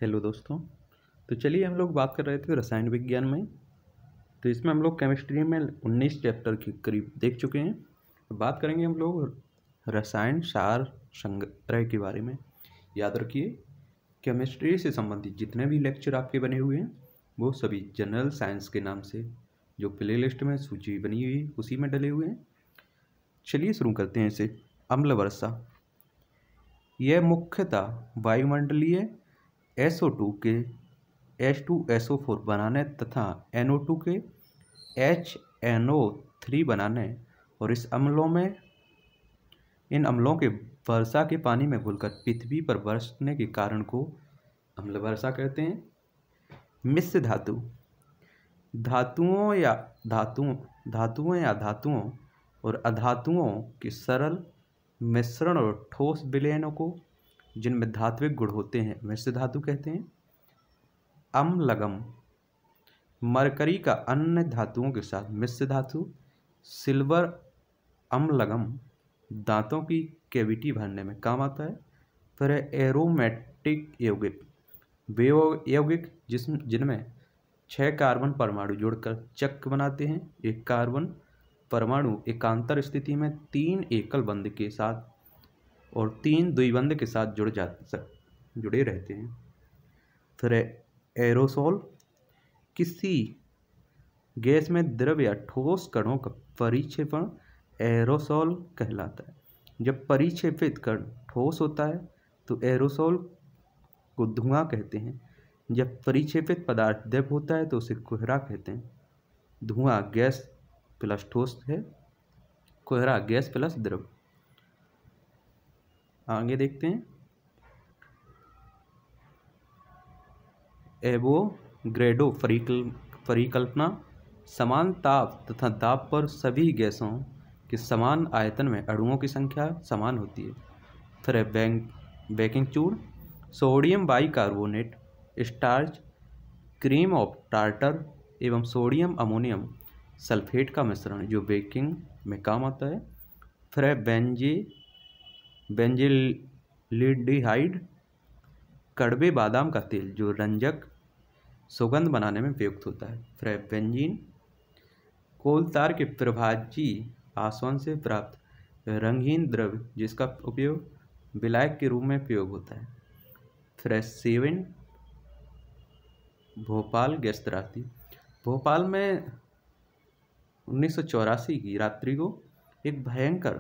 Hello दोस्तों। तो चलिए हम लोग बात कर रहे थे रसायन विज्ञान में। तो इसमें हम लोग केमिस्ट्री में 19 चैप्टर के करीब देख चुके हैं। तो बात करेंगे हम लोग रसायन सार संग्रह के बारे में। याद रखिए, केमिस्ट्री से संबंधित जितने भी लेक्चर आपके बने हुए हैं वो सभी जनरल साइंस के नाम से जो प्ले लिस्ट में सूची बनी हुई उसी में डले हुए हैं। चलिए शुरू करते हैं इसे। अम्ल वर्षा, यह मुख्यतः वायुमंडलीय SO2 के H2SO4 बनाने तथा NO2 के HNO3 बनाने और इन अम्लों के वर्षा के पानी में घुलकर पृथ्वी पर बरसने के कारण को अम्ल वर्षा कहते हैं। मिश्र धातु, धातुओं या और अधातुओं के सरल मिश्रण और ठोस विलयनों को जिनमें धात्विक गुण होते हैं मिश्र धातु कहते हैं। अम्लगम, मरकरी का अन्य धातुओं के साथ मिश्र धातु। सिल्वर अम्लगम दांतों की कैविटी भरने में काम आता है। फिर एरोमेटिक यौगिक, वे यौगिक जिनमें 6 कार्बन परमाणु जुड़कर चक्र बनाते हैं। एक कार्बन परमाणु एकांतर स्थिति में 3 एकल बंध के साथ और 3 द्विबंध के साथ जुड़े रहते हैं। फिर एरोसोल, किसी गैस में द्रव या ठोस कणों का परिक्षेपण एरोसोल कहलाता है। जब परिक्षेपित कण ठोस होता है तो एरोसोल को धुआं कहते हैं। जब परिक्षेपित पदार्थ द्रव होता है तो उसे कोहरा कहते हैं। धुआं गैस प्लस ठोस है, कोहरा गैस प्लस द्रव। आगे देखते हैं। एवोगैड्रो परिकल्पना, समान ताप तथा दाब पर सभी गैसों के समान आयतन में अणुओं की संख्या समान होती है। फिर बेकिंग चूर्ण, sodium bicarbonate, starch, cream of tartar एवं सोडियम अमोनियम सल्फेट का मिश्रण जो बेकिंग में काम आता है। फिर बेंजील्डिहाइड, कड़वे बादाम का तेल जो रंजक सुगंध बनाने में प्रयुक्त होता है। फिर बेंजीन, कोलतार के प्रभाजी आसवन से प्राप्त रंगहीन द्रव्य जिसका उपयोग विलायक के रूप में प्रयोग होता है। फिर सेवन, भोपाल गैस त्रासदी, भोपाल में 1984 की रात्रि को एक भयंकर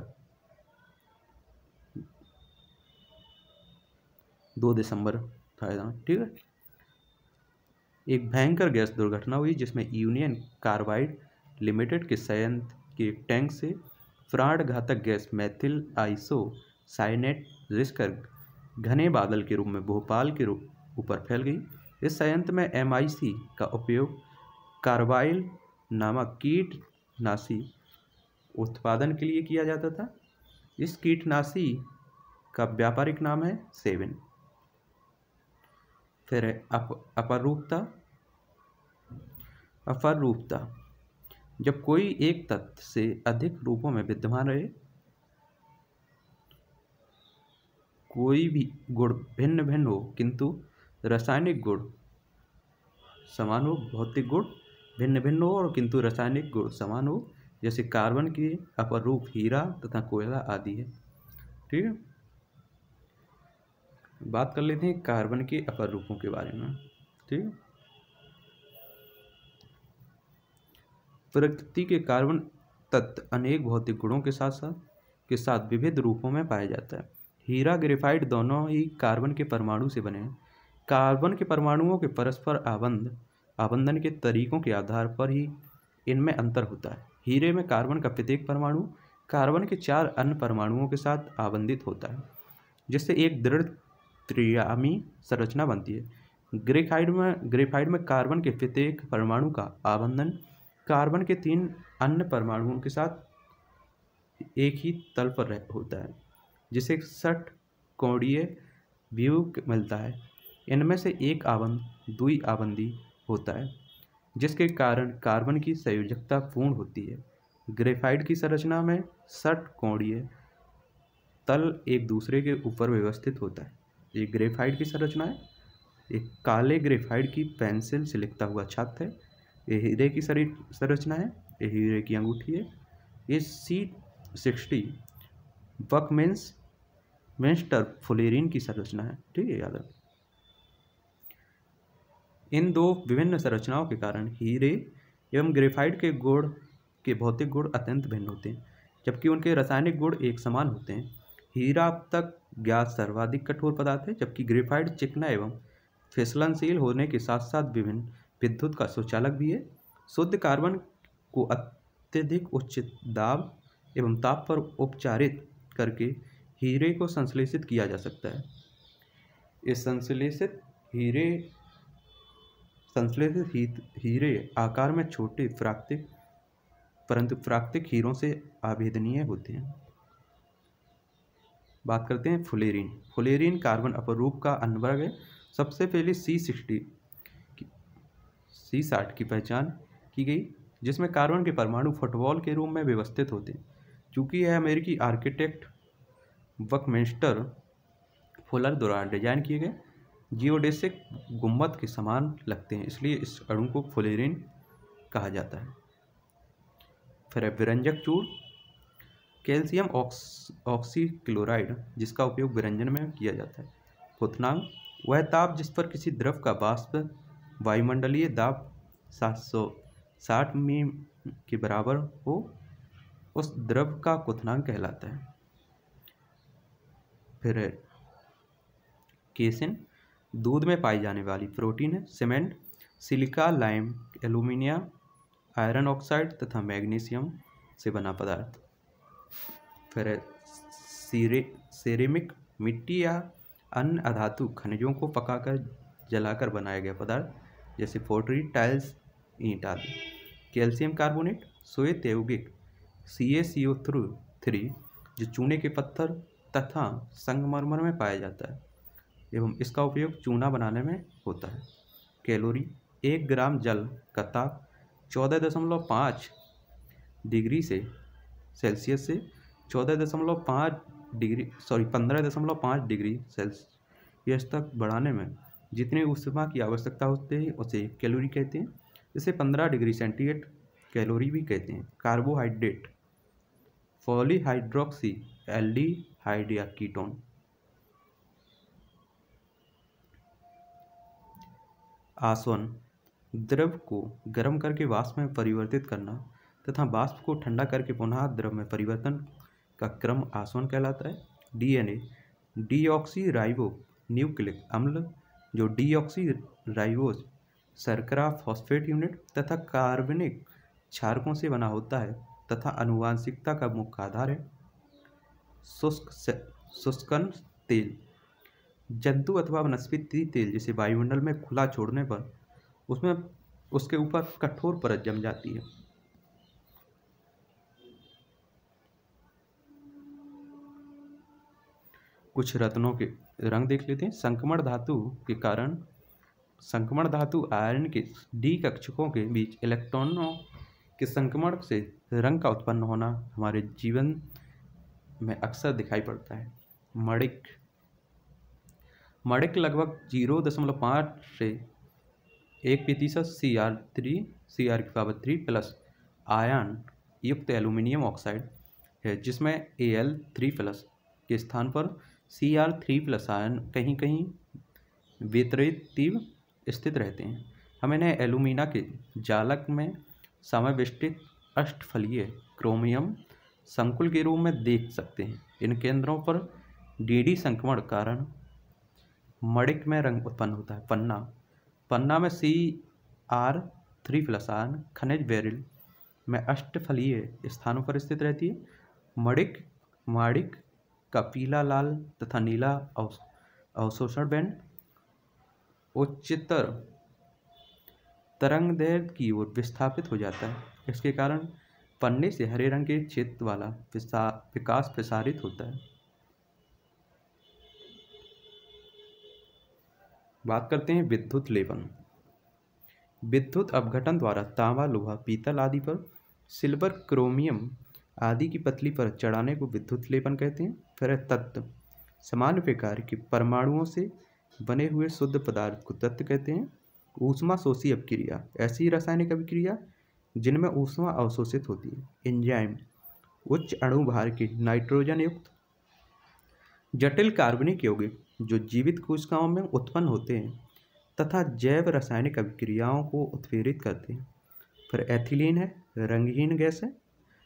2 दिसंबर था, ठीक है, एक भयंकर गैस दुर्घटना हुई जिसमें यूनियन कार्बाइड लिमिटेड के संयंत्र के टैंक से प्राणघातक गैस मेथिल आइसोसाइनेट रिसकर घने बादल के रूप में भोपाल के ऊपर फैल गई। इस संयंत्र में MIC का उपयोग कार्बाइल नामक कीटनाशी उत्पादन के लिए किया जाता था। इस कीटनाशी का व्यापारिक नाम है सेवन। फिर अपरूपता, जब कोई एक तत्व से अधिक रूपों में विद्यमान रहे, कोई भी गुण भिन्न भिन्न हो किंतु रासायनिक गुण समान हो, भौतिक गुण भिन्न भिन्न हो और किंतु रासायनिक गुण समान हो, जैसे कार्बन के अपरूप हीरा तथा कोयला आदि है, ठीक है। बात कर लेते हैं कार्बन के अपर रूपों के बारे में, ठीक है। प्रकृति के कार्बन तत्व अनेक भौतिक गुणों के साथ विविध रूपों में पाया जाता है। हीरा ग्रेफाइट दोनों ही कार्बन के परमाणु से बने हैं। कार्बन के परमाणुओं के परस्पर आबंधन के तरीकों के आधार पर ही इनमें अंतर होता है। हीरे में कार्बन का प्रत्येक परमाणु कार्बन के 4 अन्य परमाणुओं के साथ आबंधित होता है, जिससे एक दृढ़ त्रिआयामी संरचना बनती है। ग्रेफाइट में कार्बन के प्रत्येक परमाणु का आबंधन कार्बन के 3 अन्य परमाणुओं के साथ एक ही तल पर होता है, जिसे षटकोणीय व्यूह मिलता है। इनमें से एक आबंध द्विआबंधी होता है, जिसके कारण कार्बन की संयोजकता पूर्ण होती है। ग्रेफाइट की संरचना में षटकोणीय तल एक दूसरे के ऊपर व्यवस्थित होता है। ये ग्रेफाइट की संरचना है। एक काले ग्रेफाइट की पेंसिल से लिखता हुआ छात्र है। ये हीरे की शरीर संरचना है। ये हीरे की अंगूठी है। ये C60 बकमिंस्टर फुलेरिन की संरचना है। ठीक है, याद रखो। इन दो विभिन्न संरचनाओं के कारण हीरे एवं ग्रेफाइट के गुण के भौतिक गुण अत्यंत भिन्न होते हैं, जबकि उनके रासायनिक गुण एक समान होते हैं। हीरा अब तक ज्ञात सर्वाधिक कठोर पदार्थ है, जबकि ग्रेफाइट चिकना एवं फिसलनशील होने के साथ साथ विभिन्न विद्युत का सुचालक भी है। शुद्ध कार्बन को अत्यधिक उच्च दाब एवं ताप पर उपचारित करके हीरे को संश्लेषित किया जा सकता है। इस संश्लेषित हीरे आकार में छोटे परंतु प्राकृतिक हीरों से अभेदनीय होते हैं। बात करते हैं फुलेरिन। फुलेरिन कार्बन अपरूप का अनुवर्ग है। सबसे पहले C60 की पहचान की गई, जिसमें कार्बन के परमाणु फुटबॉल के रूप में व्यवस्थित होते हैं। चूंकि यह अमेरिकी आर्किटेक्ट बकमिंस्टर फुलर द्वारा डिजाइन किए गए जियोडेसिक गुंबद के समान लगते हैं, इसलिए इस अणु को फुलेरिन कहा जाता है। फिर है विरंजक चूर्ण। कैल्शियम ऑक्सीक्लोराइड, जिसका उपयोग विरंजन में किया जाता है। क्वथनांक, वह ताप जिस पर किसी द्रव का वाष्प वायुमंडलीय दाब 760 मी के बराबर हो, उस द्रव का क्वथनांक कहलाता है। फिर है केसिन, दूध में पाई जाने वाली प्रोटीन है। Cement, silica, lime, aluminium, iron oxide तथा मैग्नीशियम से बना पदार्थ। फिर है सेरेमिक, मिट्टी या अन्य अधातु खनिजों को पकाकर जलाकर बनाया गया पदार्थ, जैसे पोटरी, टाइल्स, ईंट आदि। कैल्शियम कार्बोनेट, श्वेत यौगिक CaCO3 जो चूने के पत्थर तथा संगमरमर में पाया जाता है एवं इसका उपयोग चूना बनाने में होता है। कैलोरी, 1 ग्राम जल का ताप 14.5 डिग्री सेल्सियस से 15.5 डिग्री सेल्सियस तक बढ़ाने में जितनी ऊष्मा की आवश्यकता होती है उसे कैलोरी कहते हैं। इसे 15 डिग्री सेंटीग्रेड कैलोरी भी कहते हैं। कार्बोहाइड्रेट, पॉलीहाइड्रोक्सी एल्डिहाइड या कीटोन। आसवन, द्रव को गर्म करके वाष्प में परिवर्तित करना तथा वाष्प को ठंडा करके पुनः द्रव में परिवर्तन का क्रम आसवन कहलाता है। DNA, डीऑक्सी न्यूक्लिक अम्ल जो डीऑक्सी शर्करा फॉस्फेट यूनिट तथा कार्बनिक क्षारकों से बना होता है तथा आनुवांशिकता का मुख्य आधार है। शुष्कन तेल, जंतु अथवा वनस्पति तेल जिसे वायुमंडल में खुला छोड़ने पर उसके ऊपर कठोर परत जम जाती है। कुछ रत्नों के रंग देख लेते हैं। संक्रमण धातु आयरन के D कक्षकों के बीच इलेक्ट्रॉनों के संक्रमण से रंग का उत्पन्न होना हमारे जीवन में अक्सर दिखाई पड़ता है। मणिक लगभग 0.5 से 1% Cr3 प्लस आयन युक्त एल्यूमिनियम ऑक्साइड है, जिसमें Al3+ के स्थान पर Cr3+ आयन कहीं कहीं वितरित स्थित रहते हैं। हम इन्हें एल्यूमिना के जालक में समाविष्टित अष्टफलीय क्रोमियम संकुल के रूप में देख सकते हैं। इन केंद्रों पर DD संक्रमण कारण मणिक में रंग उत्पन्न होता है। पन्ना में Cr3+ आयन खनिज बेरिल में अष्टफलीय स्थानों पर स्थित रहती है। माणिक का पीला, लाल तथा नीला अवशोषण बैंड उच्चतर तरंगदैर्घ्य की ओर विस्थापित हो जाता है। इसके कारण पन्ने से हरे रंग के क्षेत्र वाला विकास प्रसारित होता है। बात करते हैं विद्युत लेपन। विद्युत अपघटन द्वारा तांबा, लोहा, पीतल आदि पर सिल्वर, क्रोमियम आदि की पतली परत चढ़ाने को विद्युत लेपन कहते हैं। फिर तत्व, सामान्य प्रकार के परमाणुओं से बने हुए शुद्ध पदार्थ को तत्व कहते हैं। ऊष्मा शोषी अपक्रिया, ऐसी रासायनिक अभिक्रिया जिनमें ऊष्मा अवशोषित होती है। एंजाइम, उच्च अणु भार के नाइट्रोजन युक्त जटिल कार्बनिक यौगिक जो जीवित कोशिकाओं में उत्पन्न होते हैं तथा जैव रासायनिक अभिक्रियाओं को उत्प्रेरित करते हैं। फिर एथिलीन है, रंगहीन गैस है।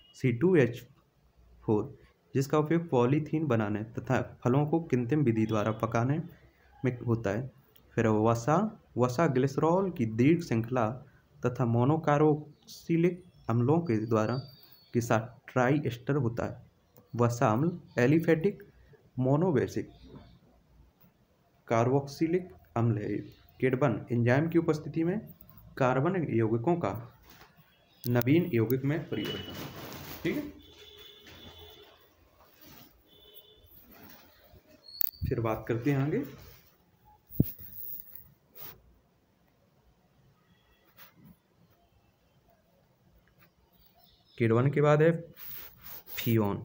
C2H4 जिसका उपयोग पॉलीथीन बनाने तथा फलों को कृत्रिम विधि द्वारा पकाने में होता है। फिर वसा ग्लिसरॉल की दीर्घ श्रृंखला तथा मोनोकार्बोक्सिलिक अम्लों के द्वारा के साथ ट्राई एस्टर होता है। वसा अम्ल एलिफेटिक मोनोबेसिक कार्बोक्सिलिक अम्ल है। कार्बन एंजाइम की उपस्थिति में कार्बन यौगिकों का नवीन यौगिक में परिवर्तन। ठीक है, फिर बात करते हैं आगे। कार्बन के बाद है फियोन।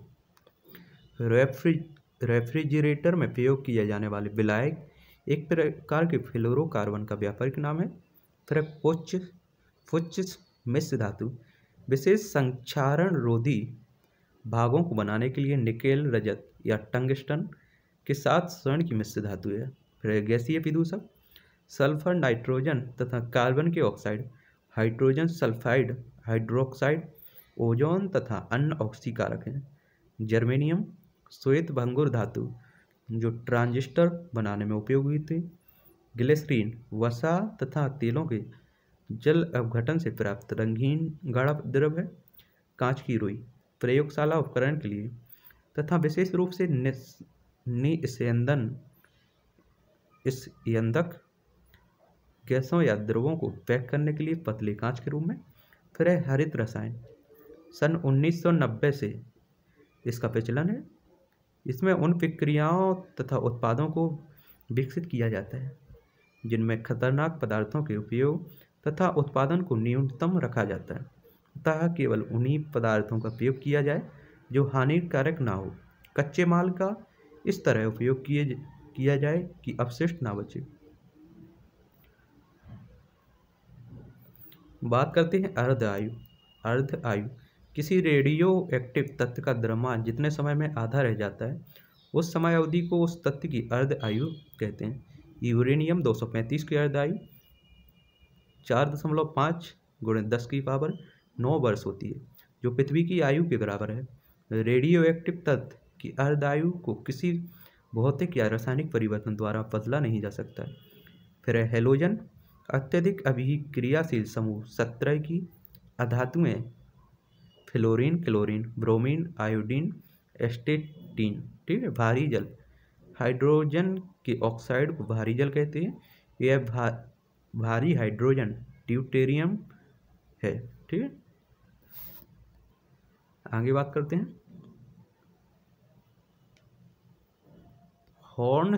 रेफ्रिजरेटर में प्रयोग किए जाने वाले विलायक एक प्रकार के फ्लोरोकार्बन का व्यापारिक नाम है। फिर पुच्छ मिश्र धातु विशेष संक्षारण रोधी भागों को बनाने के लिए निकेल, रजत या टंगस्टन के साथ स्वर्ण की मिश्र धातु है। फिर गैसीय विदूषक सल्फर, नाइट्रोजन तथा कार्बन के oxide, hydrogen sulphide, hydroxide, ozone तथा अन्य ऑक्सीकारक हैं। जर्मेनियम श्वेत भंगुर धातु जो ट्रांजिस्टर बनाने में उपयोग हुई थी। ग्लिसरीन वसा तथा तेलों के जल अपघटन से प्राप्त रंगीन गाढ़ा द्रव है। कांच की रुई प्रयोगशाला उपकरण के लिए तथा विशेष रूप से निस्यंदक गैसों या द्रवों को पैक करने के लिए पतले कांच के रूप में। फिर है हरित रसायन। सन 1990 से इसका प्रचलन है। इसमें उन प्रक्रियाओं तथा उत्पादों को विकसित किया जाता है जिनमें खतरनाक पदार्थों के उपयोग तथा उत्पादन को न्यूनतम रखा जाता है, अतः केवल उन्हीं पदार्थों का प्रयोग किया जाए जो हानिकारक ना हो। कच्चे माल का इस तरह उपयोग किया जाए कि अपशिष्ट ना बचे। बात करते हैं अर्ध आयु किसी रेडियो एक्टिव तत्व का द्रव्यमान जितने समय में आधा रह जाता है उस समय अवधि को उस तत्व की अर्ध आयु कहते हैं। यूरेनियम 235 की अर्ध आयु 4.5 × 10⁻9 वर्ष होती है, जो पृथ्वी की आयु के बराबर है। रेडियो एक्टिव तत्व की अर्ध आयु को किसी भौतिक या रासायनिक परिवर्तन द्वारा बदला नहीं जा सकता है। फिर है हेलोजन अत्यधिक अभिक्रियाशील समूह 17 की अधातुएं fluorine, chlorine, bromine, iodine, astatine. ठीक है, भारी जल हाइड्रोजन के ऑक्साइड को भारी जल कहते हैं। यह भारी हाइड्रोजन ड्यूटेरियम है। ठीक है, आगे बात करते हैं। हॉर्न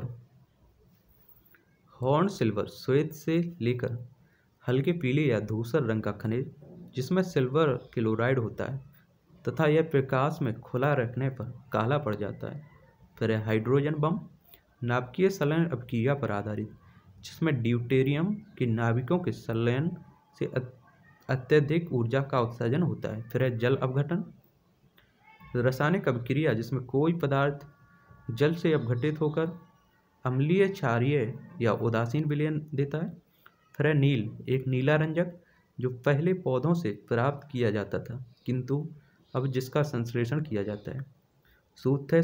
सिल्वर श्वेत से लेकर हल्के पीले या धूसर रंग का खनिज जिसमें सिल्वर क्लोराइड होता है तथा यह प्रकाश में खुला रखने पर काला पड़ जाता है। फिर है हाइड्रोजन बम नाभिकीय संलयन अपक्रिया पर आधारित जिसमें ड्यूटेरियम के नाभिकों के संलयन से अत्यधिक ऊर्जा का उत्सर्जन होता है। फिर है जल अपघटन रासायनिक अभिक्रिया जिसमें कोई पदार्थ जल से अपघटित होकर अम्लीय, क्षारीय या उदासीन विलयन देता है। फिर है नील एक नीला रंजक जो पहले पौधों से प्राप्त किया जाता था किंतु अब जिसका संश्लेषण किया जाता है। सूत्र है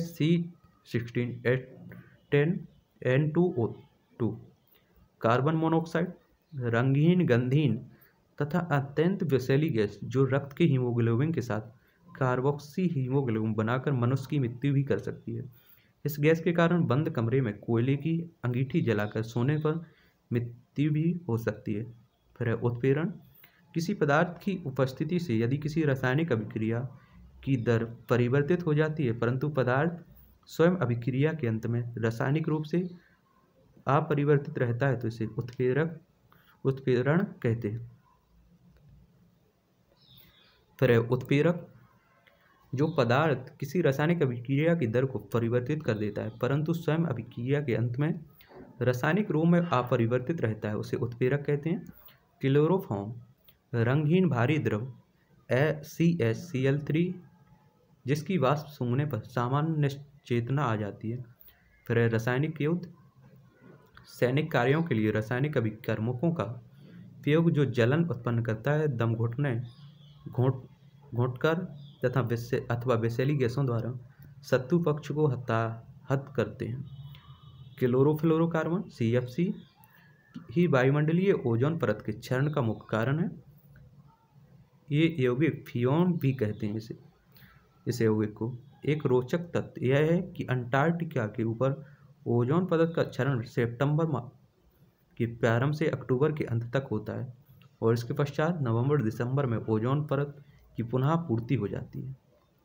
C16H10N2O2। कार्बन मोनोऑक्साइड रंगहीन, गंधहीन तथा अत्यंत विषैली गैस जो रक्त के हीमोग्लोबिन के साथ कार्बोक्सी हीमोग्लोबिन बनाकर मनुष्य की मृत्यु भी कर सकती है। इस गैस के कारण बंद कमरे में कोयले की अंगीठी जलाकर सोने पर मृत्यु भी हो सकती है। फिर है उत्प्रेरण किसी पदार्थ की उपस्थिति से यदि किसी रासायनिक अभिक्रिया की दर परिवर्तित हो जाती है परंतु पदार्थ स्वयं अभिक्रिया के अंत में रासायनिक रूप से अपरिवर्तित रहता है तो इसे उत्प्रेरण कहते हैं। फिर है उत्प्रेरक जो पदार्थ किसी रासायनिक अभिक्रिया की दर को परिवर्तित कर देता है परंतु स्वयं अभिक्रिया के अंत में रासायनिक रूप में अपरिवर्तित रहता है उसे उत्प्रेरक कहते हैं। क्लोरोफॉर्म रंगहीन भारी द्रव CaCl3 जिसकी वाष्प सूंघने पर सामान्य चेतना आ जाती है। फिर है रासायनिक युद्ध, सैनिक कार्यों के लिए रासायनिक अभिकर्मकों का उपयोग जो जलन उत्पन्न करता है, दम घोंटकर तथा अथवा विषैली गैसों द्वारा शत्रु पक्ष को हत करते हैं। क्लोरोफ्लोरोकार्बन CFC ही वायुमंडलीय ओजोन परत के क्षरण का मुख्य कारण है। ये यौगिक फियोन भी कहते हैं इस यौगिक को। एक रोचक तथ्य यह है कि अंटार्कटिका के ऊपर ओजोन परत का क्षरण सितंबर माह के प्रारंभ से अक्टूबर के अंत तक होता है और इसके पश्चात नवंबर दिसंबर में ओजोन परत की पुनः पूर्ति हो जाती है।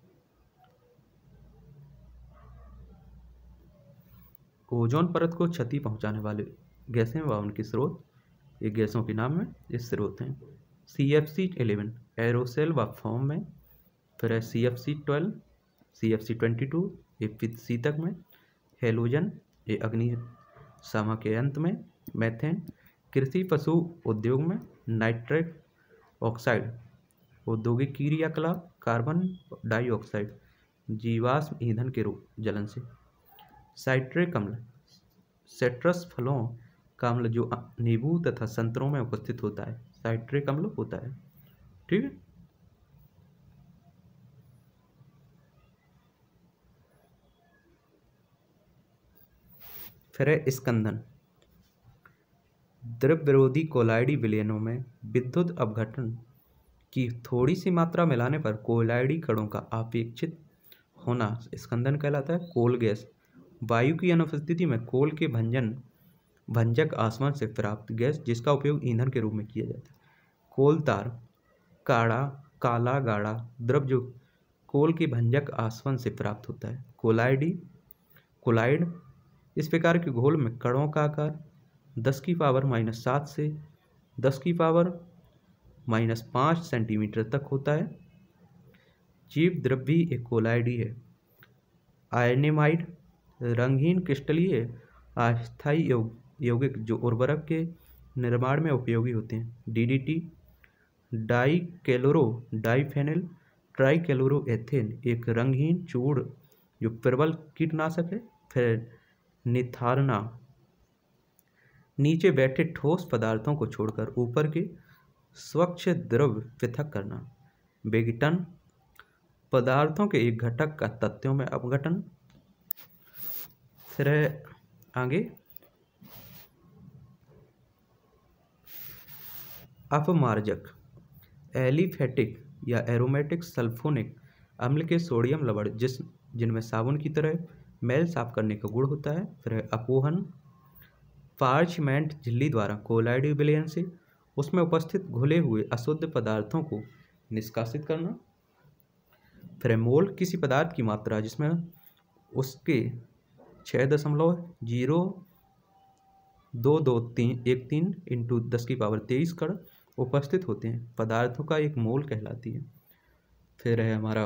ओजोन परत को क्षति पहुंचाने वाले गैसें व उनके स्रोत, ये गैसों के नाम में ये स्रोत हैं। CFC11 एरोसेल व फॉर्म में, फिर है CFC12, CFC22 ये शीतक में, हेलोजन ये अग्निशामक के अंत में, मेथेन कृषि पशु उद्योग में, नाइट्रिक ऑक्साइड औद्योगिक क्रियाकलाप, कार्बन डाइऑक्साइड जीवाश्म ईंधन के रूप जलन से, साइट्रिक अम्ल सिट्रस फलों का अम्ल जो नींबू तथा संतरों में उपस्थित होता है, साइट्रिक अम्ल होता है। ठीक है। फिर है स्कंदन। द्रव विरोधी कोलाइडी विलयनों में विद्युत अपघटन की थोड़ी सी मात्रा मिलाने पर कोलाइडी कणों का अपेक्षित होना स्कंदन कहलाता है। कोल गैस वायु की अनुपस्थिति में कोल के भंजक आसमान से प्राप्त गैस जिसका उपयोग ईंधन के रूप में किया जाता है। कोल तार काला गाढ़ा द्रव जो कोल के भंजक आसमान से प्राप्त होता है। कोलाइड इस प्रकार के घोल में कणों का आकार 10⁻⁻7 से 10⁻⁻5 सेंटीमीटर तक होता है। जीव द्रव भी एक कोलाइडी है। आयनेमाइड रंगहीन क्रिस्टलीय अस्थायी यौगिक जो उर्वरक के निर्माण में उपयोगी होते हैं। DDT डाइफेनिल ट्राइक्लोरोएथेन एक रंगहीन चूर्ण जो प्रबल कीटनाशक है। फिर निथारना नीचे बैठे ठोस पदार्थों को छोड़कर ऊपर के स्वच्छ द्रव पृथक करना। विघटन पदार्थों के एक घटक का तत्वों में अपघटन। फिर आगे अपमार्जक एलिफेटिक या एरोमेटिक सल्फोनिक अम्ल के सोडियम लवण जिनमें साबुन की तरह मैल साफ करने का गुण होता है। फिर अपोहन पार्चमेंट झिल्ली द्वारा कोलाइडी विलयन से उसमें उपस्थित घुले हुए अशुद्ध पदार्थों को निष्कासित करना। फिर मोल किसी पदार्थ की मात्रा जिसमें उसके 6.022313 इंटू 10⁻23 कण उपस्थित होते हैं पदार्थों का एक मोल कहलाती है। फिर है हमारा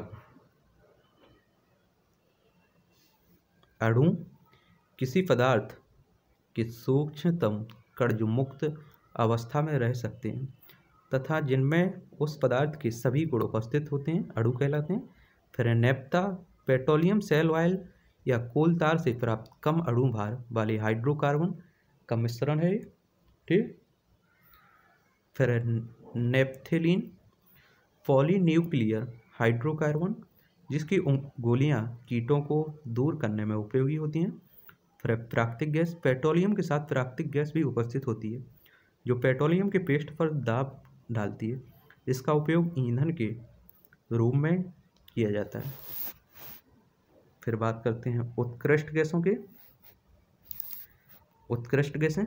अणु किसी पदार्थ के सूक्ष्मतम कण जो मुक्त अवस्था में रह सकते हैं तथा जिनमें उस पदार्थ के सभी गुण उपस्थित होते हैं अणु कहलाते हैं। फिर नेप्था पेट्रोलियम सेल ऑयल या कोल तार से प्राप्त कम अणु भार वाले हाइड्रोकार्बन का मिश्रण है। ठीक। फिर नेप्थेलीन पॉलीन्यूक्लियर हाइड्रोकार्बन जिसकी गोलियां कीटों को दूर करने में उपयोगी होती हैं। फिर प्राकृतिक गैस पेट्रोलियम के साथ प्राकृतिक गैस भी उपस्थित होती है जो पेट्रोलियम के पेस्ट पर दाब डालती है। इसका उपयोग ईंधन के रूप में किया जाता है। फिर बात करते हैं उत्कृष्ट गैसों के। उत्कृष्ट गैसें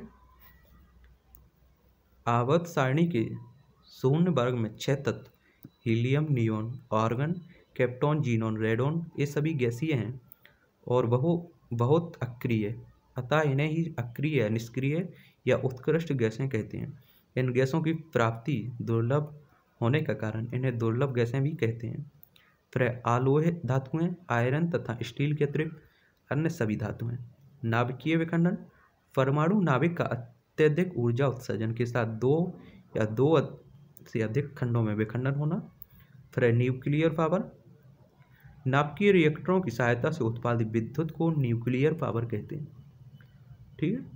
आवर्त सारणी के शून्य वर्ग में 6 तत्व helium neon argon krypton xenon radon ये सभी गैसीय हैं और बहुत अक्रिय, अतः इन्हें ही अक्रिय निष्क्रिय या उत्कृष्ट गैसें कहते हैं। इन गैसों की प्राप्ति दुर्लभ होने का कारण इन्हें दुर्लभ गैसें भी कहते हैं। फिर आलोह धातुएं आयरन तथा स्टील के अतिरिक्त अन्य सभी धातुएं। नाभिकीय विखंडन परमाणु नाभिक का अत्यधिक ऊर्जा उत्सर्जन के साथ दो या दो से अधिक खंडों में विखंडन होना। फिर न्यूक्लियर पावर, नाभिकीय रिएक्टरों की सहायता से उत्पादित विद्युत को न्यूक्लियर पावर कहते हैं। ठीक है,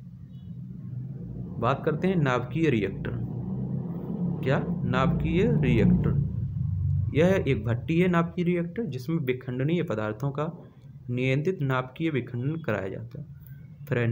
बात करते हैं नाभिकीय रिएक्टर। क्या? नाभिकीय रिएक्टर यह एक भट्टी है, नाभिकीय रिएक्टर, जिसमें विखंडनीय पदार्थों का नियंत्रित नाभिकीय विखंडन कराया जाता है। फिर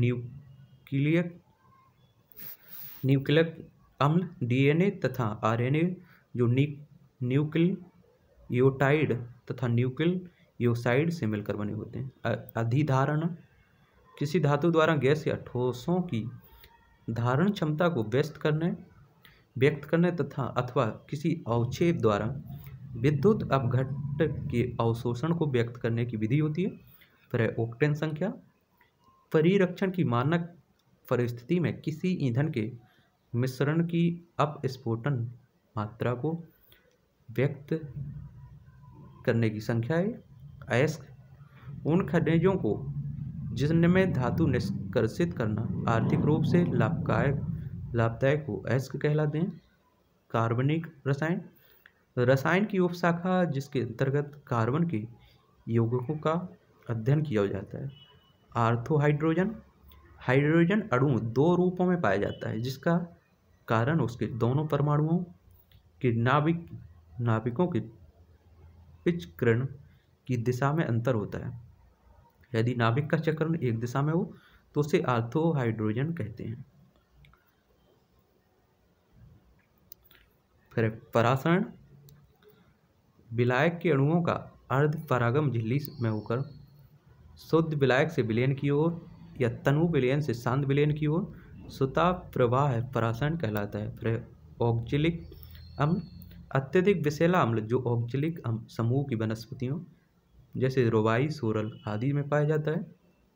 न्यूक्लिक अम्ल डीएनए तथा आरएनए जो न्यूक्लियोटाइड तथा न्यूक्लियोसाइड से मिलकर बने होते हैं। अधिधारण, किसी धातु द्वारा गैस या ठोसों की धारण क्षमता को व्यक्त करने तथा अथवा किसी अवक्षेप द्वारा विद्युत अपघट्ट के अवशोषण को व्यक्त करने की विधि होती है। फिर ओक्टेन संख्या, परिरक्षण की मानक परिस्थिति में किसी ईंधन के मिश्रण की अपस्फोटन मात्रा को व्यक्त करने की संख्या है। अयस्क, उन खनिजों को जिनमें धातु निष्कर्षित करना आर्थिक रूप से लाभदायक हो अयस्क कहलाते हैं। कार्बनिक रसायन, रसायन की उपशाखा जिसके अंतर्गत कार्बन के यौगिकों का अध्ययन किया जाता है। आर्थोहाइड्रोजन, हाइड्रोजन अणु दो रूपों में पाया जाता है, जिसका कारण उसके दोनों परमाणुओं के नाभिकों के विचक्रण की दिशा में अंतर होता है। यदि नाभिक का चक्रण एक दिशा में हो तो उसे आर्थोहाइड्रोजन कहते हैं। फिर परासरण, विलायक के अणुओं का अर्ध परागम झिल्ली में होकर शुद्ध विलायक से विलयन की ओर या तनु विलयन से शांत विलयन की ओर स्वतः प्रवाह परासरण कहलाता है। फिर ऑक्जेलिक अम्ल, अत्यधिक विषैला अम्ल जो ऑक्जेलिक समूह की वनस्पतियों जैसे रोवाई, सोरल आदि में पाया जाता है।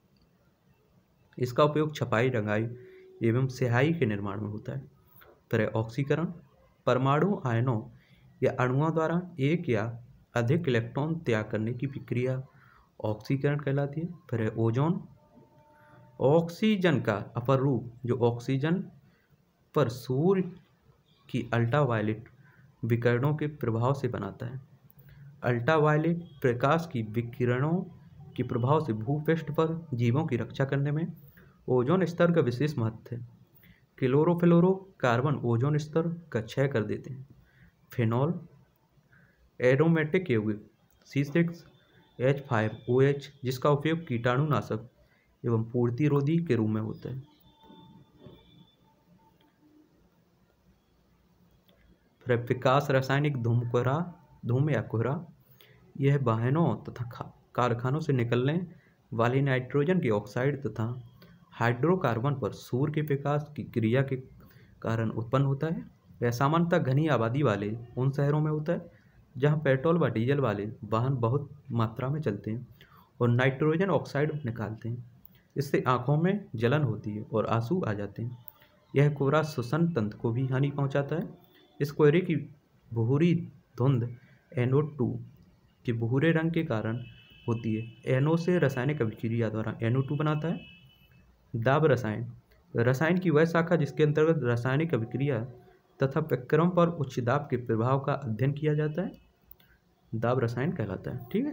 इसका उपयोग छपाई, रंगाई एवं स्याही के निर्माण में होता है। फिर ऑक्सीकरण, परमाणु आयनों या अणुओं द्वारा एक या अधिक इलेक्ट्रॉन त्याग करने की प्रक्रिया ऑक्सीकरण कहलाती है। फिर ओजोन, ऑक्सीजन का अपर रूप जो ऑक्सीजन पर सूर्य की अल्ट्रावायलेट विकिरणों के प्रभाव से बनाता है। अल्ट्रावायलेट प्रकाश की विकिरणों के प्रभाव से भूपृष्ठ पर जीवों की रक्षा करने में ओजोन स्तर का विशेष महत्व है। क्लोरोफ्लोरोकार्बन ओजोन स्तर का क्षय कर देते हैं। फिनॉल, एरोमेटिक यौगिक C6H5OH जिसका उपयोग कीटाणुनाशक एवं पूर्तिरोधी के रूप में होता है। फिर विकास रासायनिक धूम या कोहरा, यह वाहनों तथा कारखानों से निकलने वाली नाइट्रोजन के ऑक्साइड तथा हाइड्रोकार्बन पर सूर्य के प्रकाश की क्रिया के कारण उत्पन्न होता है। यह सामान्यतः घनी आबादी वाले उन शहरों में होता है जहां पेट्रोल व डीजल वाले वाहन बहुत मात्रा में चलते हैं और नाइट्रोजन ऑक्साइड निकालते हैं। इससे आँखों में जलन होती है और आंसू आ जाते हैं। यह कोहरा श्वसन तंत्र को भी हानि पहुंचाता है। इस कोहरे की भूरी धुंध NO2 के भूरे रंग के कारण होती है। NO से रासायनिक अभिक्रिया द्वारा NO2 बनाता है। दाब रसायन, रसायन की वह शाखा जिसके अंतर्गत रासायनिक अभिक्रिया तथा प्रक्रम पर उच्च दाब के प्रभाव का अध्ययन किया जाता है, दाब रसायन कहलाता है। ठीक है,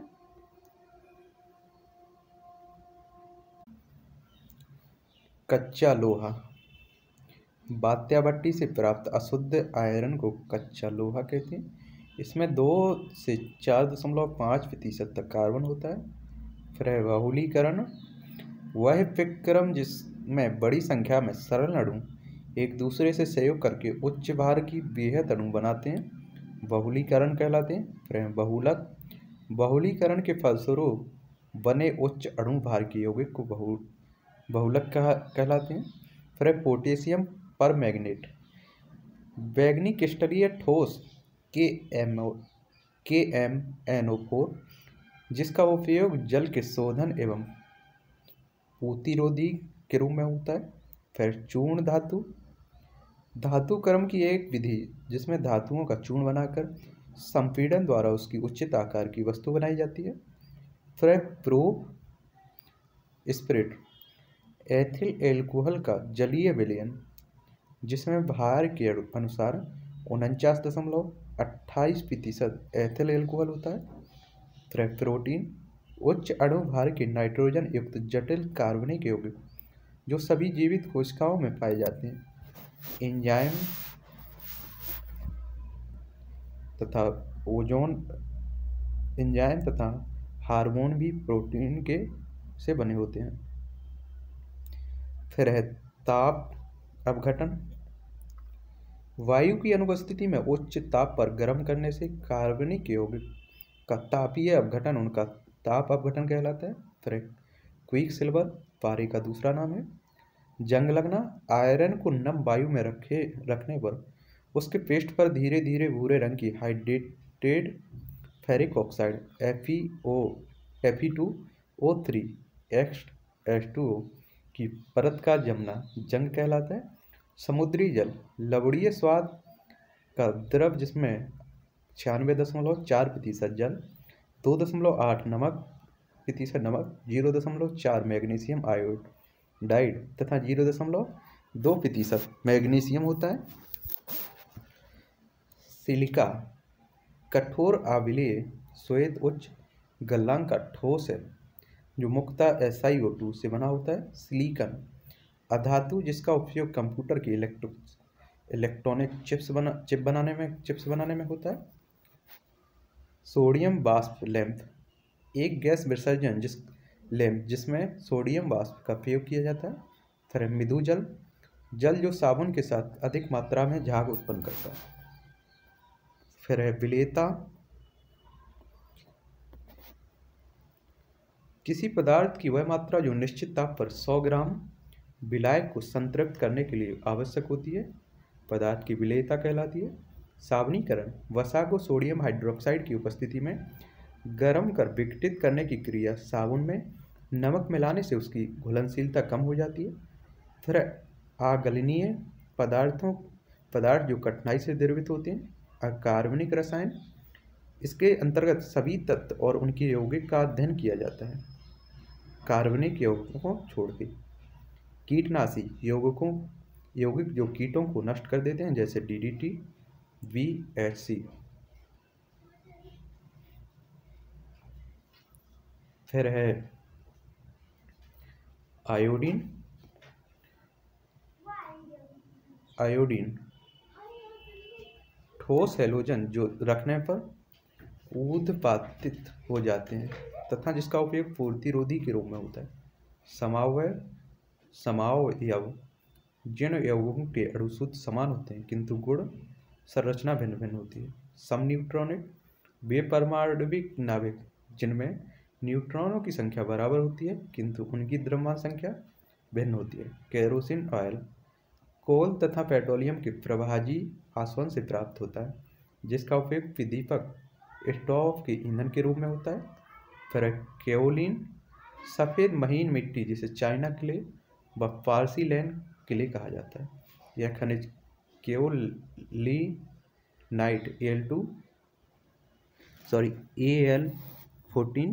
कच्चा लोहा, बात्याभट्टी से प्राप्त अशुद्ध आयरन को कच्चा लोहा कहते हैं। इसमें 2 से 4.5% तक कार्बन होता है। फिर बहुलीकरण, वह विक्रम जिसमें बड़ी संख्या में सरल अणु एक दूसरे से सहयोग करके उच्च भार की वृहद अणु बनाते हैं, बहुलीकरण कहलाते हैं। फिर बहुलक, बहुलीकरण के फलस्वरूप बने उच्च अणु भार के यौगिक को बहुलक कहलाते हैं। फिर पोटेशियम परमैंगनेट, बैंगनी क्रिस्टलीय ठोस KMnO4 जिसका उपयोग जल के शोधन एवं पूतिरोधी के रूप में होता है। फिर चूर्ण धातु, धातुकर्म की एक विधि जिसमें धातुओं का चूर्ण बनाकर संपीड़न द्वारा उसकी उचित आकार की वस्तु बनाई जाती है। फिर प्रूफ स्पिरिट, एथिल एल्कोहल का जलीय विलयन, जिसमें भार के अनुसार 49.28% एथिल एल्कोहल होता है। फिर प्रोटीन, उच्च अणु भार के नाइट्रोजन युक्त जटिल कार्बनिक यौगिक जो सभी जीवित कोशिकाओं में पाए जाते हैं। एंजाइम तथा हार्मोन भी प्रोटीन के से बने होते हैं। फिर है ताप अपघटन। वायु की अनुपस्थिति में उच्च ताप पर गर्म करने से कार्बनिक यौगिक का तापीय अपघटन उनका ताप अपघटन कहलाता है। फिर क्विक सिल्वर पारे का दूसरा नाम है। जंग लगना, आयरन को नम वायु में रखने पर उसके पृष्ठ पर धीरे धीरे भूरे रंग की hydrated ferric oxide Fe2O3 H2O की परत का जमना जंग कहलाता है। समुद्री जल, लवणीय स्वाद का द्रव जिसमें 96.4% जल, 2.8 नमक, 0.4 मैग्नीशियम आयोडाइड तथा 0.2% मैग्नीशियम होता है। सिलिका कठोर अम्लीय श्वेत उच्च गलनांक का ठोस है जो मुख्यतः SiO2 से बना होता है। सिलिकॉन अधातु जिसका उपयोग कंप्यूटर की इलेक्ट्रॉनिक चिप्स बनाने में होता है। सोडियम वाष्प लैंप, एक गैस विसर्जन लैंप जिसमें सोडियम वाष्प का प्रयोग किया जाता है। फिर मृदु जल, जल जो साबुन के साथ अधिक मात्रा में झाग उत्पन्न करता है। फिर है विलेयता, किसी पदार्थ की वह मात्रा जो निश्चित ताप पर 100 ग्राम विलायक को संतृप्त करने के लिए आवश्यक होती है, पदार्थ की विलेयता कहलाती है। साबुनीकरण, वसा को सोडियम हाइड्रोक्साइड की उपस्थिति में गर्म कर विघटित करने की क्रिया साबुन में नमक मिलाने से उसकी घुलनशीलता कम हो जाती है। फिर अगलनीय पदार्थ जो कठिनाई से द्रवित होते हैं। अकार्बनिक रसायन, इसके अंतर्गत सभी तत्व और उनके यौगिक का अध्ययन किया जाता है कार्बनिक यौगिकों को छोड़ के। कीटनाशी यौगिक जो कीटों को नष्ट कर देते हैं, जैसे DDT, VHC। फिर है आयोडीन ठोस हैलोजन जो रखने पर ऊध्पादित हो जाते हैं तथा जिसका उपयोग प्रतिरोधी के रूप में होता है। समावयव, जिन यौगिकों के अणु शुद्ध समान होते हैं किंतु गुण संरचना भिन्न भिन्न होती है। समन्यूट्रॉनिक, वे परमाणविक नाभिक जिनमें न्यूट्रॉनों की संख्या बराबर होती है किंतु उनकी द्रव्यमान संख्या भिन्न होती है। केरोसिन ऑयल, कोल तथा पेट्रोलियम के प्रवाहजी आसवन से प्राप्त होता है जिसका उपयोग विदीपक स्टोव के ईंधन के रूप में होता है। फिर केओलिन, सफ़ेद महीन मिट्टी जिसे चाइना क्ले व पारसी लैंड क्ले कहा जाता है। यह खनिज केओलिनाइट Al14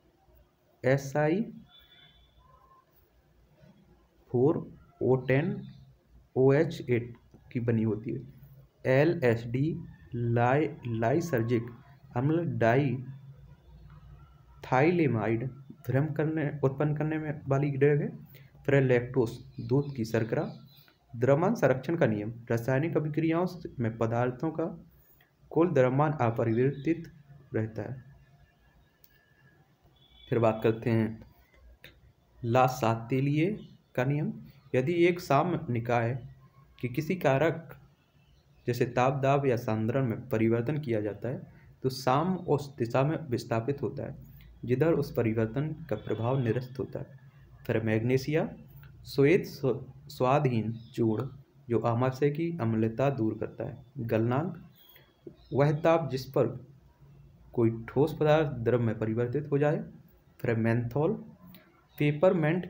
Si4O10 OH8 की बनी होती है। LSD लाइसर्जिक अम्ल डाइथाइलेमाइड भ्रम उत्पन्न करने में वाली ड्रग है। फिर लैक्टोस, दूध की शर्करा। द्रव्यमान संरक्षण का नियम, रासायनिक अभिक्रियाओं में पदार्थों का कुल द्रव्यमान अपरिवर्तित रहता है। फिर बात करते हैं लासातेलिए का नियम। यदि एक साम्य निकाय कि किसी कारक जैसे ताप, दाब या सांद्रण में परिवर्तन किया जाता है तो साम्य उस दिशा में विस्थापित होता है जिधर उस परिवर्तन का प्रभाव निरस्त होता है। फिर मैग्नीशिया, श्वेत स्वादहीन चूर्ण जो आमाशय की अम्लता दूर करता है। गलनांक, वह ताप जिस पर कोई ठोस पदार्थ द्रव में परिवर्तित हो जाए। फिर मेंथोल, पेपरमेंट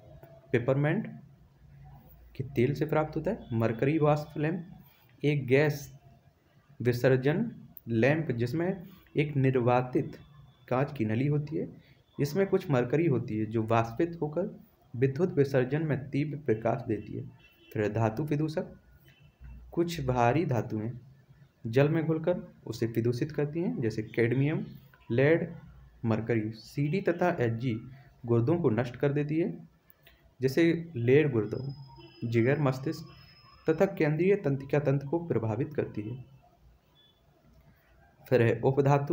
के तेल से प्राप्त होता है। मरकरी वाष्प लैंप, एक गैस विसर्जन लैंप जिसमें एक निर्वातित कांच की नली होती है, इसमें कुछ मरकरी होती है जो वाष्पित होकर विद्युत विसर्जन में तीव्र प्रकाश देती है। फिर धातु विदूषक, कुछ भारी धातुएं जल में घुलकर उसे विदूषित करती हैं, जैसे कैडमियम, लेड, मरकरी। सीडी तथा एचजी गुर्दों को नष्ट कर देती है, जैसे लेड गुर्दों, जिगर, मस्तिष्क तथा केंद्रीय तंत्रिका तंत्र को प्रभावित करती है। फिर है उपधातु,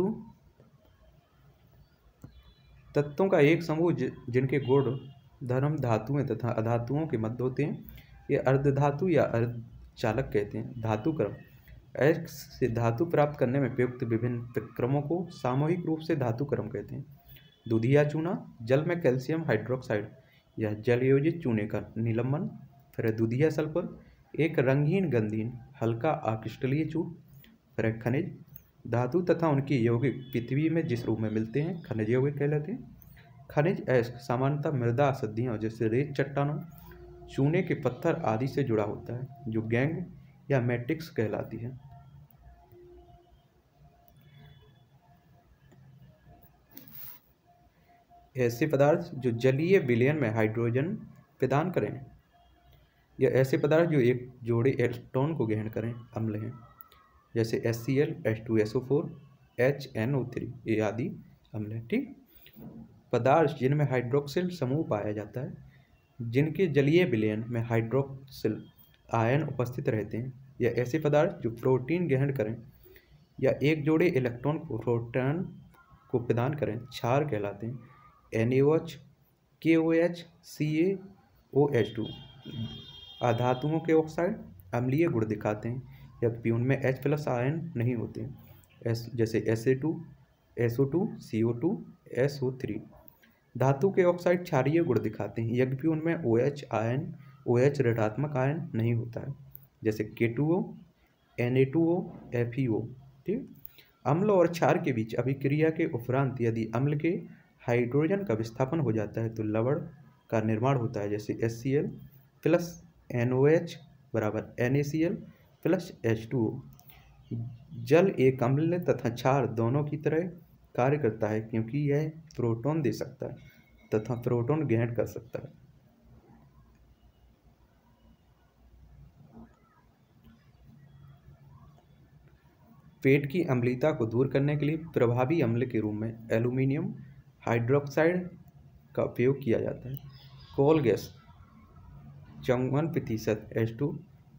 तत्वों का एक समूह जिनके गुण धर्म धातुएं तथा अधातुओं के मध्य होते हैं, ये अर्धधातु या अर्धचालक कहते हैं। धातु क्रम, एक्स से धातु प्राप्त करने में प्रयुक्त विभिन्न क्रमों को सामूहिक रूप से धातु क्रम कहते हैं। दूधिया चूना, जल में कैल्शियम हाइड्रोक्साइड या जलयोजित चूने का निलंबन। फिर दूधिया सल्फर, एक रंगहीन गंधहीन हल्का अक्रिस्टलीय चूर्ण। फिर खनिज, धातु तथा उनके यौगिक पृथ्वी में जिस रूप में मिलते हैं खनिज यौगिक कहलाते हैं। खनिज अयस्क सामान्यतः मृदा अशुद्धियों जैसे रेत, चट्टानों, चूने के पत्थर आदि से जुड़ा होता है, जो गैंग या मैट्रिक्स कहलाती है। ऐसे पदार्थ जो जलीय विलयन में हाइड्रोजन प्रदान करें या ऐसे पदार्थ जो एक जोड़े इलेक्ट्रॉन को ग्रहण करें अम्ल हैं, जैसे HCl, H2SO4, HNO3 ये आदि अम्ल हैं। ठीक, पदार्थ जिनमें हाइड्रोक्सिल समूह पाया जाता है, जिनके जलीय विलयन में हाइड्रोक्सिल आयन उपस्थित रहते हैं, या ऐसे पदार्थ जो प्रोटीन ग्रहण करें या एक जोड़े इलेक्ट्रॉन को प्रोटॉन को प्रदान करें क्षार कहलाते हैं। NaOH, KOH, CaOH2 अधातुओं के ऑक्साइड अम्लीय गुण दिखाते हैं, यद्यपि उनमें H+ आयन नहीं होते हैं, जैसे SA2, SO2, CO2, SO3। धातु के ऑक्साइड क्षारीय गुण दिखाते हैं, यद्यपि उनमें OH आयन, OH ऋणात्मक आयन नहीं होता है, जैसे K2O, Na2O, FeO। ठीक, अम्ल और क्षार के बीच अभिक्रिया के उपरांत यदि अम्ल के हाइड्रोजन का विस्थापन हो जाता है तो लवण का निर्माण होता है, जैसे HCl प्लस NOH बराबर NaCl प्लस H2O। जल एक अम्ल तथा क्षार दोनों की तरह कार्य करता है, क्योंकि यह प्रोटॉन दे सकता है तथा प्रोटॉन ग्रहण कर सकता है। पेट की अम्लता को दूर करने के लिए प्रभावी अम्ल के रूप में एल्यूमिनियम हाइड्रोक्साइड का उपयोग किया जाता है। Coal gas 54% H2,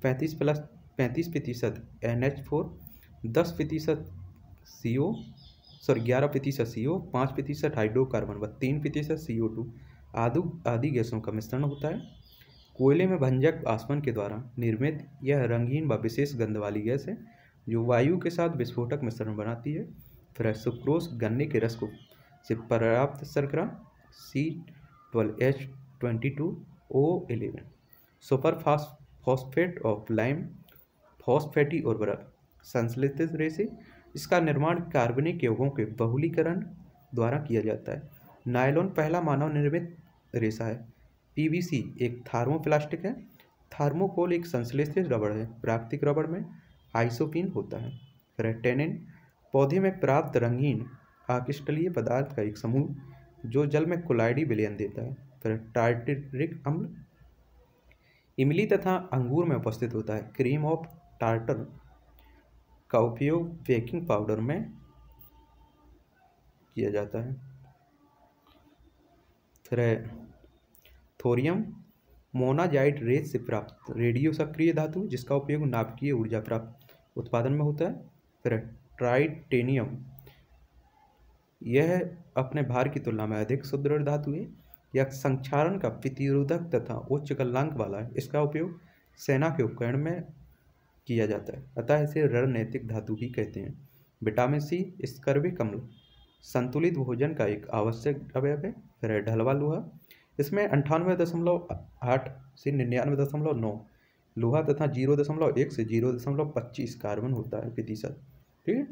35% NH4, 10% CO, 11% CO, 5% hydrocarbon व 3% CO2 आदि गैसों का मिश्रण होता है। कोयले में भंजक वाष्पन के द्वारा निर्मित यह रंगीन व विशेष गंध वाली गैस है, जो वायु के साथ विस्फोटक मिश्रण बनाती है। फिर सुक्रोज, गन्ने के रस को से पर्याप्त शर्करा C12H22O11, super phosphate of lime, फॉस्फेटी उर्वरक, संश्लेषित रेसे। इसका निर्माण कार्बनिक यौगों के बहुलीकरण द्वारा किया जाता है। नायलॉन पहला मानव निर्मित रेशा है। PVC एक थार्मोप्लास्टिक है। थर्मोकोल एक संश्लेषित रबड़ है। प्राकृतिक रबड़ में आइसोपीन होता है। फिर टेनिन, पौधे में प्राप्त रंगीन अक्रिस्टलीय पदार्थ का एक समूह जो जल में कोलाइडी विलयन देता है। फिर टार्टरिक अम्ल इमली तथा अंगूर में उपस्थित होता है। क्रीम ऑफ टार्टर का उपयोग बेकिंग पाउडर में किया जाता है। फिर थोरियम, मोनाजाइट रेत से प्राप्त रेडियो सक्रिय धातु, जिसका उपयोग नाभिकीय ऊर्जा प्राप्त उत्पादन में होता है। फिर ट्राइटेनियम, यह अपने भार की तुलना में अधिक सुदृढ़ धातु है। यह संक्षारण का प्रतिरोधक तथा उच्च गलनांक वाला है। इसका उपयोग सेना के उपकरण में किया जाता है, अतः इसे रणनैतिक धातु भी कहते हैं। विटामिन C स्कर्विक अम्ल संतुलित भोजन का एक आवश्यक अवयव है। फिर ढलवा लोहा, इसमें 98.8 से 99.9 लोहा तथा 0.1 से 0.25 कार्बन होता है प्रतिशत। ठीक है।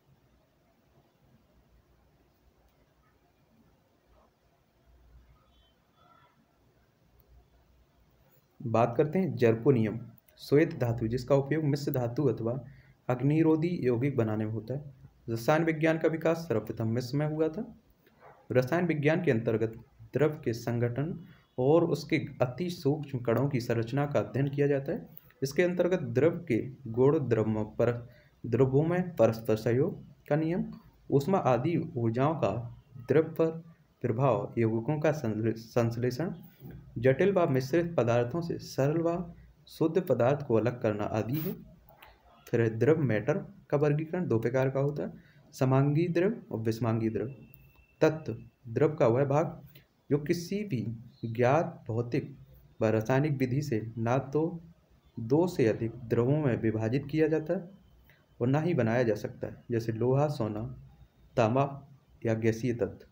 बात करते हैं जर्कोनियम, श्वेत धातु, जिसका उपयोग मिश्र धातु अथवा अग्निरोधी यौगिक बनाने में होता है। रसायन विज्ञान का विकास सर्वप्रथम मिस्र में हुआ था। रसायन विज्ञान के अंतर्गत द्रव के संगठन और उसके अति सूक्ष्म कणों की संरचना का अध्ययन किया जाता है। इसके अंतर्गत द्रव के गुण, द्रव्यों में परस्पर सहयोग का नियम, ऊष्मा आदि ऊर्जाओं का द्रव पर प्रभाव, यौगिकों का संश्लेषण, जटिल व मिश्रित पदार्थों से सरल व शुद्ध पदार्थ को अलग करना आदि है। फिर द्रव मैटर का वर्गीकरण दो प्रकार का होता है, समांगी द्रव और विषमांगी द्रव। तत्व द्रव का वह भाग जो किसी भी ज्ञात भौतिक व रासायनिक विधि से ना तो दो से अधिक द्रवों में विभाजित किया जाता है और ना ही बनाया जा सकता है, जैसे लोहा, सोना, तांबा या गैसीय तत्व।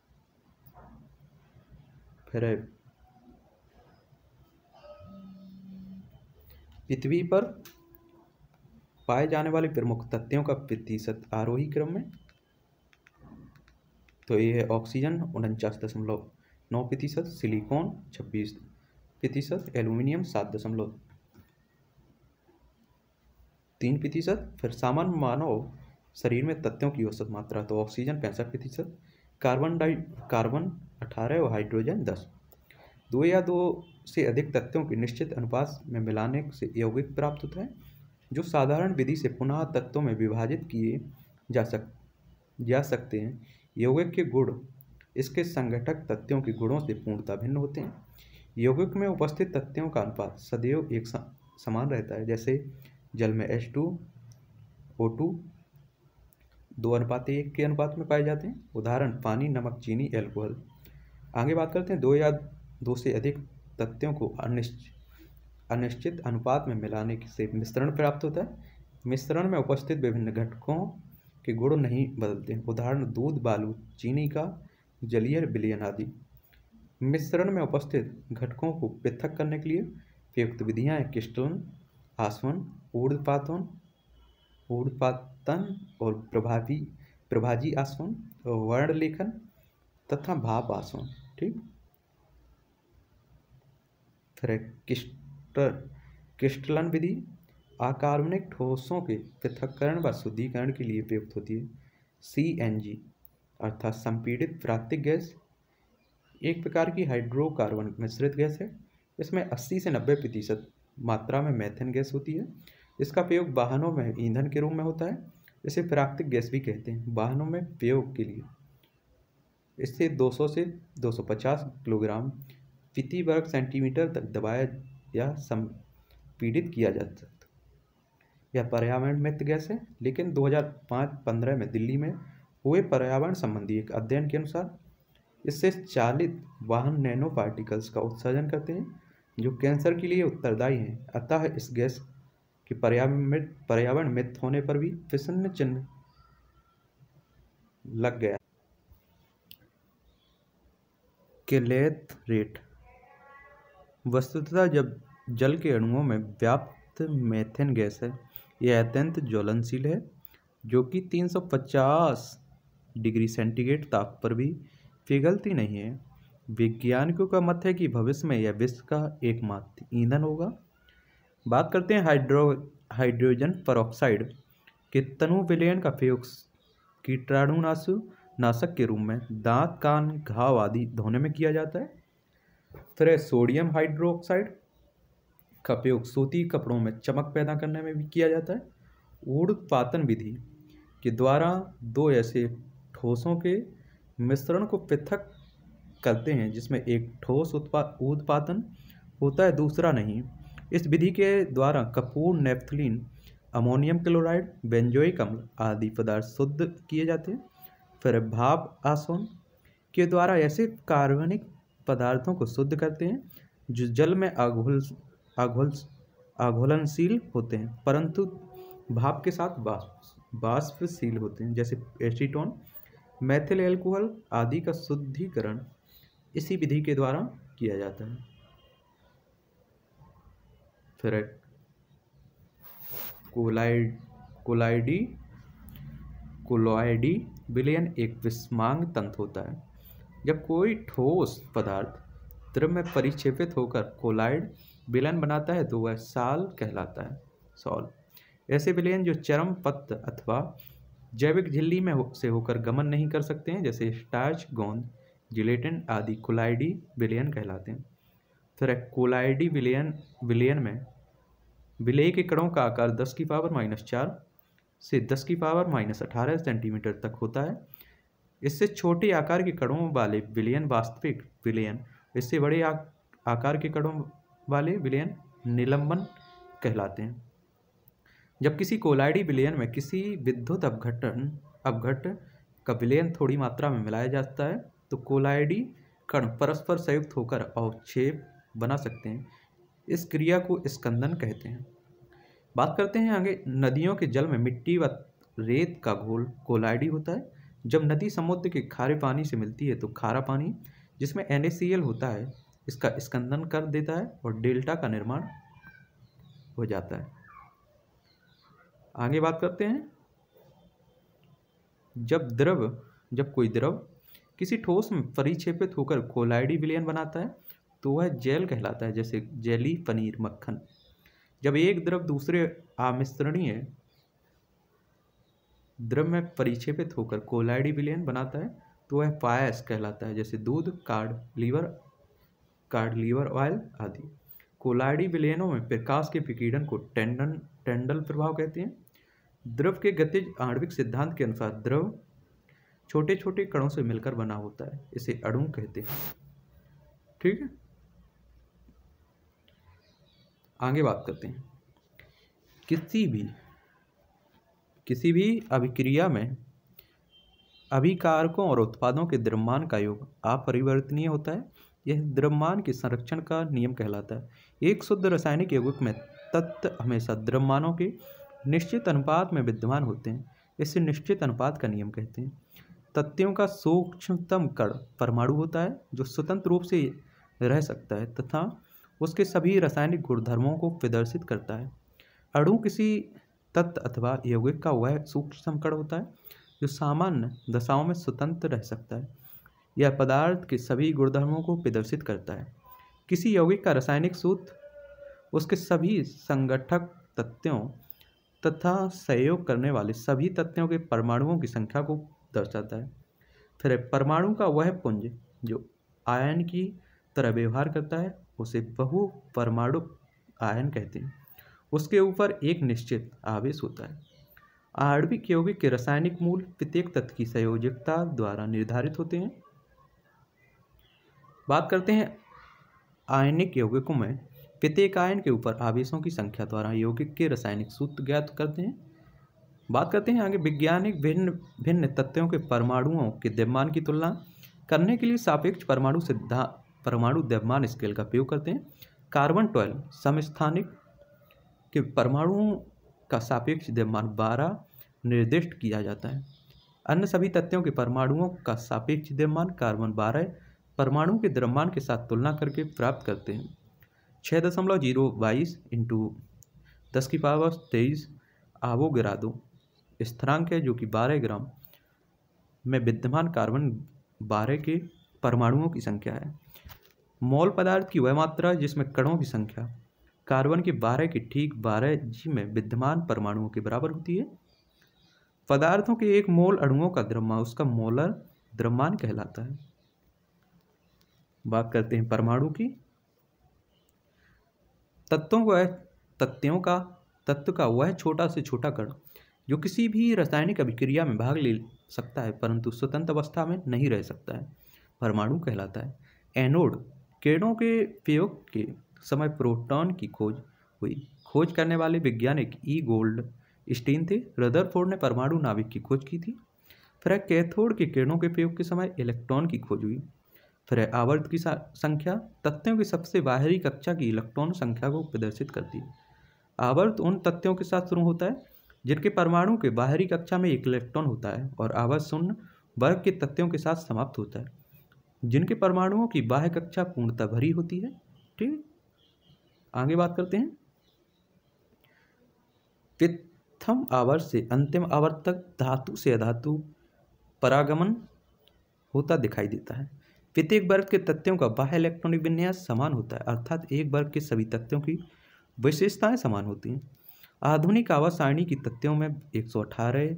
फिर पृथ्वी पर पाए जाने वाले प्रमुख तत्वों का प्रतिशत आरोही क्रम में, तो ये है ऑक्सीजन 49.9%, सिलिकॉन 26%, एल्यूमिनियम 7.3%। फिर सामान्य मानव शरीर में तत्वों की औसत मात्रा, तो ऑक्सीजन 65%, कार्बन 18 और हाइड्रोजन 10। दो या दो से अधिक तत्वों के निश्चित अनुपात में मिलाने से यौगिक प्राप्त होता है, जो साधारण विधि से पुनः तत्वों में विभाजित किए जा सकते हैं। यौगिक के गुण इसके संघटक तत्वों के गुणों से पूर्णतः भिन्न होते हैं। यौगिक में उपस्थित तत्वों का अनुपात सदैव एक समान रहता है, जैसे जल में H2O2 2:1 के अनुपात में पाए जाते हैं। उदाहरण पानी, नमक, चीनी, एल्कोहल। आगे बात करते हैं, दो या दो से अधिक तत्वों को अनिश्चित अनुपात में मिलाने से मिश्रण प्राप्त होता है। मिश्रण में उपस्थित विभिन्न घटकों के गुण नहीं बदलते। उदाहरण दूध, बालू, चीनी का जलीय विलयन आदि। मिश्रण में उपस्थित घटकों को पृथक करने के लिए प्रयुक्त विधियां हैं क्रिस्टलन, आसवन, ऊर्ध्वपातन और प्रभाजी आसवन, वर्ण लेखन तथा भाप आसवन। ठीक। फिर क्रिस्टलन विधि अकार्बनिक ठोसों के पृथक्करण व शुद्धिकरण के लिए प्रयुक्त होती है। CNG अर्थात संपीड़ित प्राकृतिक गैस एक प्रकार की हाइड्रोकार्बन मिश्रित गैस है। इसमें 80 से 90% मात्रा में मीथेन गैस होती है। इसका प्रयोग वाहनों में ईंधन के रूप में होता है। इसे प्राकृतिक गैस भी कहते हैं। वाहनों में प्रयोग के लिए इससे 200 से 250 किलोग्राम प्रति वर्ग सेंटीमीटर तक दबाया या संपीड़ित किया जा सकता है। यह पर्यावरण मित्र गैस है, लेकिन 2005-15 में दिल्ली में हुए पर्यावरण संबंधी एक अध्ययन के अनुसार इससे चालित वाहन नैनो पार्टिकल्स का उत्सर्जन करते हैं, जो कैंसर के लिए उत्तरदायी हैं। अतः इस गैस के पर्यावरण मित्र होने पर भी प्रश्न चिन्ह लग गया। किलेथ रेट। वस्तुतः जब जल के अणुओं में व्याप्त मीथेन गैस है, यह अत्यंत ज्वलनशील है, जो कि 350 डिग्री सेंटीग्रेड ताप पर भी पिघलती नहीं है। वैज्ञानिकों का मत है कि भविष्य में यह विश्व का एकमात्र ईंधन होगा। बात करते हैं हाइड्रोजन पेरोक्साइड के तनु विलयन का प्रयोग कीटाणुनाशक के रूप में दांत, कान, घाव आदि धोने में किया जाता है। फिर सोडियम हाइड्रोक्साइड का प्रयोग सूती कपड़ों में चमक पैदा करने में भी किया जाता है। ऊर्ध्वपातन विधि के द्वारा दो ऐसे ठोसों के मिश्रण को पृथक करते हैं, जिसमें एक ठोस ऊर्ध्वपातन होता है, दूसरा नहीं। इस विधि के द्वारा कपूर, नेफ्थलीन, अमोनियम क्लोराइड, बेंजोइक अम्ल आदि पदार्थ शुद्ध किए जाते हैं। फिर भाप आसवन के द्वारा ऐसे कार्बनिक पदार्थों को शुद्ध करते हैं जो जल में आघुलनशील होते हैं, परंतु भाप के साथ वाष्पशील होते हैं, जैसे एसीटोन, मेथिल एल्कोहल आदि का शुद्धिकरण इसी विधि के द्वारा किया जाता है। फिर कोलॉइडी विलयन एक विषमांग तंत्र होता है। जब कोई ठोस पदार्थ द्रव में परिक्षेपित होकर कोलॉइड विलयन बनाता है तो वह सॉल कहलाता है। सॉल ऐसे विलयन जो चरम पत्र अथवा जैविक झिल्ली में से होकर गमन नहीं कर सकते हैं, जैसे स्टार्च, गोंद, जिलेटिन आदि कोलॉइडी विलयन कहलाते हैं। फिर कोलाइडी विलयन में विलेय के कणों का आकार 10⁻⁻4 से 10⁻⁻18 सेंटीमीटर तक होता है। इससे छोटे आकार के कणों वाले विलयन वास्तविक विलयन, इससे बड़े आकार के कणों वाले विलयन निलंबन कहलाते हैं। जब किसी कोलाइडी विलयन में किसी विद्युत अपघट्ट का विलयन थोड़ी मात्रा में मिलाया जाता है तो कोलाइडी कण परस्पर संयुक्त होकर अवक्षेप बना सकते हैं। इस क्रिया को स्कंदन कहते हैं। बात करते हैं आगे। नदियों के जल में मिट्टी व रेत का घोल कोलाइडी होता है। जब नदी समुद्र के खारे पानी से मिलती है तो खारा पानी जिसमें NaCl होता है इसका स्कंदन कर देता है और डेल्टा का निर्माण हो जाता है। आगे बात करते हैं। जब कोई द्रव किसी ठोस में परिक्षेपित होकर कोलाइडी विलयन बनाता है तो वह जेल कहलाता है, जैसे जेली, पनीर, मक्खन। जब एक द्रव दूसरे आमिश्रणीय द्रव में परिक्षेपित होकर कोलाइडी विलयन बनाता है तो वह पायस कहलाता है, जैसे दूध, कार्ड लीवर ऑयल आदि। कोलाइडी विलयनों में प्रकाश के विकिरण को टेंडल प्रभाव कहते हैं। द्रव के गतिज आणविक सिद्धांत के अनुसार द्रव छोटे छोटे कणों से मिलकर बना होता है, इसे अणु कहते हैं। ठीक है, आगे बात करते हैं। किसी भी अभिक्रिया में अभिकारकों और उत्पादों के द्रव्यमान का योग अपरिवर्तनीय होता है। यह द्रव्यमान के संरक्षण का नियम कहलाता है। एक शुद्ध रासायनिक यौगिक में तत्व हमेशा द्रव्यमानों के निश्चित अनुपात में विद्यमान होते हैं, इसे निश्चित अनुपात का नियम कहते हैं। तत्वों का सूक्ष्मतम कण परमाणु होता है जो स्वतंत्र रूप से रह सकता है तथा उसके सभी रासायनिक गुणधर्मों को प्रदर्शित करता है। अणु किसी तत्व अथवा यौगिक का वह सूक्ष्मतम कण होता है जो सामान्य दशाओं में स्वतंत्र रह सकता है। यह पदार्थ के सभी गुणधर्मों को प्रदर्शित करता है। किसी यौगिक का रासायनिक सूत्र उसके सभी संगठक तत्वों तथा सहयोग करने वाले सभी तत्वों के परमाणुओं की संख्या को दर्शाता है। फिर परमाणु का वह पुंज जो आयन की तरह व्यवहार करता है उसे बहु परमाणु आयन कहते हैं। उसके ऊपर एक निश्चित आवेश होता है। आणविक यौगिक के रासायनिक मूल प्रत्येक तत्व की संयोजकता द्वारा निर्धारित होते हैं। बात करते हैं आयनिक यौगिकों में प्रत्येक आयन के ऊपर आवेशों की संख्या द्वारा यौगिक के रासायनिक सूत्र ज्ञात करते हैं। बात करते हैं आगे। वैज्ञानिक भिन्न तत्वों के परमाणुओं के द्रव्यमान की तुलना करने के लिए सापेक्ष परमाणु द्रव्यमान स्केल का प्रयोग करते हैं। कार्बन 12 समस्थानिक के परमाणुओं का सापेक्ष द्रव्यमान 12 निर्दिष्ट किया जाता है। अन्य सभी तत्वों के परमाणुओं का सापेक्ष द्रव्यमान कार्बन 12 परमाणु के द्रव्यमान के साथ तुलना करके प्राप्त करते हैं। 6.022 × 10⁻23 आवोगाद्रो स्थिरांक है जो कि 12 ग्राम में विद्यमान कार्बन 12 के परमाणुओं की संख्या है। मोल पदार्थ की वह मात्रा जिसमें कणों की संख्या कार्बन के 12 के ठीक 12 जी में विद्यमान परमाणुओं के बराबर होती है। पदार्थों के एक मोल अणुओं का द्रव्यमान उसका मोलर द्रव्यमान कहलाता है। बात करते हैं परमाणु की। तत्व का वह छोटा से छोटा कण जो किसी भी रासायनिक अभिक्रिया में भाग ले सकता है परंतु स्वतंत्र अवस्था में नहीं रह सकता है, परमाणु कहलाता है। एनोड किरणों के प्रयोग के समय प्रोटॉन की खोज हुई। खोज करने वाले वैज्ञानिक ई गोल्डस्टीन थे। रदरफोर्ड ने परमाणु नाभिक की खोज की थी। फिर कैथोड के किरणों के प्रयोग के समय इलेक्ट्रॉन की खोज हुई। फिर आवर्त की संख्या तत्वों की सबसे बाहरी कक्षा की इलेक्ट्रॉन संख्या को प्रदर्शित करती है। आवर्त उन तत्वों के साथ शुरू होता है जिनके परमाणु के बाहरी कक्षा में एक इलेक्ट्रॉन होता है और आवर्त शून्य वर्ग के तत्वों के साथ समाप्त होता है जिनके परमाणुओं की बाह्य कक्षा पूर्णतः भरी होती है। ठीक, आगे बात करते हैं। प्रथम आवर्त से अंतिम आवर्त तक धातु से अधातु परागमन होता दिखाई देता है। प्रत्येक वर्ग के तत्वों का बाह्य इलेक्ट्रॉनिक विन्यास समान होता है, अर्थात एक वर्ग के सभी तत्वों की विशेषताएं समान होती हैं। आधुनिक आवर्त सारणी की तत्वों में 118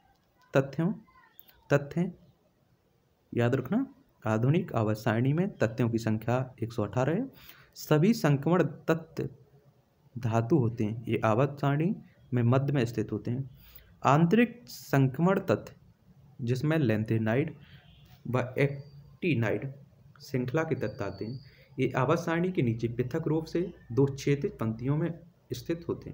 तथ्य याद रखना। आधुनिक आवर्त सारणी में तत्वों की संख्या 118 है। सभी संक्रमण तत्व धातु होते हैं, ये आवर्त सारणी में मध्य में स्थित होते हैं। आंतरिक संक्रमण तत्व जिसमें लैंथेनाइड व एक्टिनाइड श्रृंखला के तत्व आते हैं, ये आवर्त सारणी के नीचे पृथक रूप से दो क्षैतिज पंक्तियों में स्थित होते हैं।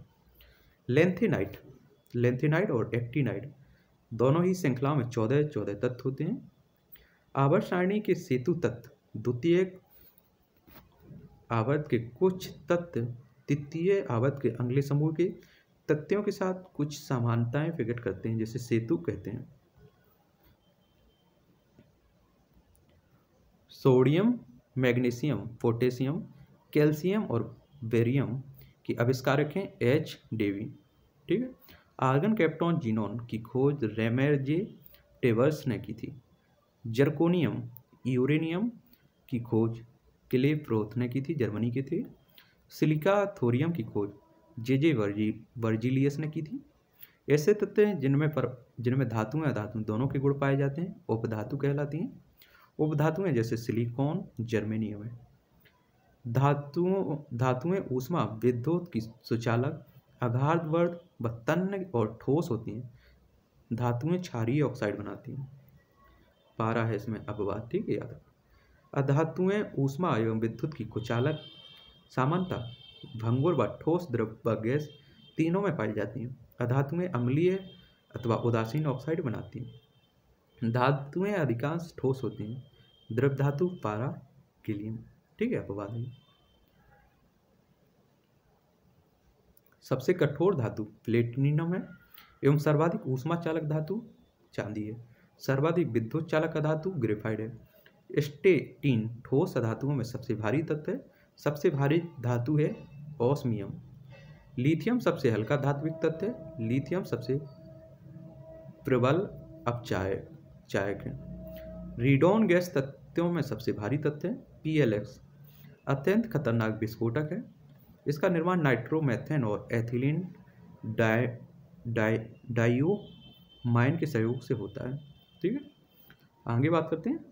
लैंथेनाइड और एक्टिनाइड दोनों ही श्रृंखलाओं में 14 तत्व होते हैं। आवर्त सारणी के सेतु तत्व द्वितीय आवर्त के कुछ तत्व तृतीय आवर्त के अगले समूह के तत्वों के साथ कुछ समानताएं प्रकट करते हैं, जिसे सेतु कहते हैं। सोडियम, मैग्नीशियम, पोटेशियम, कैल्शियम और बेरियम के आविष्कारक हैं एच डेवी। ठीक है। आर्गन कैप्टॉन जीनोन की खोज रेमेजे टेवर्स ने की थी। जर्कोनियम, यूरेनियम की खोज क्लेप्रोथ ने की थी, जर्मनी के थे। सिलिका थोरियम की खोज जे वर्जिलियस ने की थी। ऐसे तत्व हैं जिनमें धातु और अधातु दोनों के गुण पाए जाते हैं, उपधातु कहलाती हैं। उपधातुएं जैसे सिलिकॉन, जर्मेनियम है। धातुएं ऊष्मा विद्युत की सुचालक, आघातवर्ध व तन्य और ठोस होती हैं। धातुएं क्षारीय ऑक्साइड बनाती हैं। पारा है इसमें अपवाद, ठीक है याद। अधातुएं ऊष्मा एवं विद्युत की कुचालक, सामान्यता भंगुर व ठोस द्रव व गैस तीनों में पाई जाती हैं। अधातुएं अम्लीय अथवा उदासीन ऑक्साइड बनाती हैं। धातुएं अधिकांश ठोस होती हैं। द्रव धातु पारा गैलियम, ठीक है अपवाद है। सबसे कठोर धातु प्लेटिनम है एवं सर्वाधिक ऊष्मा चालक धातु चांदी है। सर्वाधिक विद्युत चालक धातु ग्रेफाइट है। स्टेटिन ठोस धातुओं में सबसे भारी तत्व है। सबसे भारी धातु है ऑस्मियम। लिथियम सबसे हल्का धात्विक तत्व है। लिथियम सबसे प्रबल अपचायक है। रेडॉन गैस तत्वों में सबसे भारी तत्व है। PLX अत्यंत खतरनाक विस्फोटक है। इसका निर्माण नाइट्रोमेथेन और एथिलीन डाइओमाइन के सहयोग से होता है। ठीक है, आगे बात करते हैं।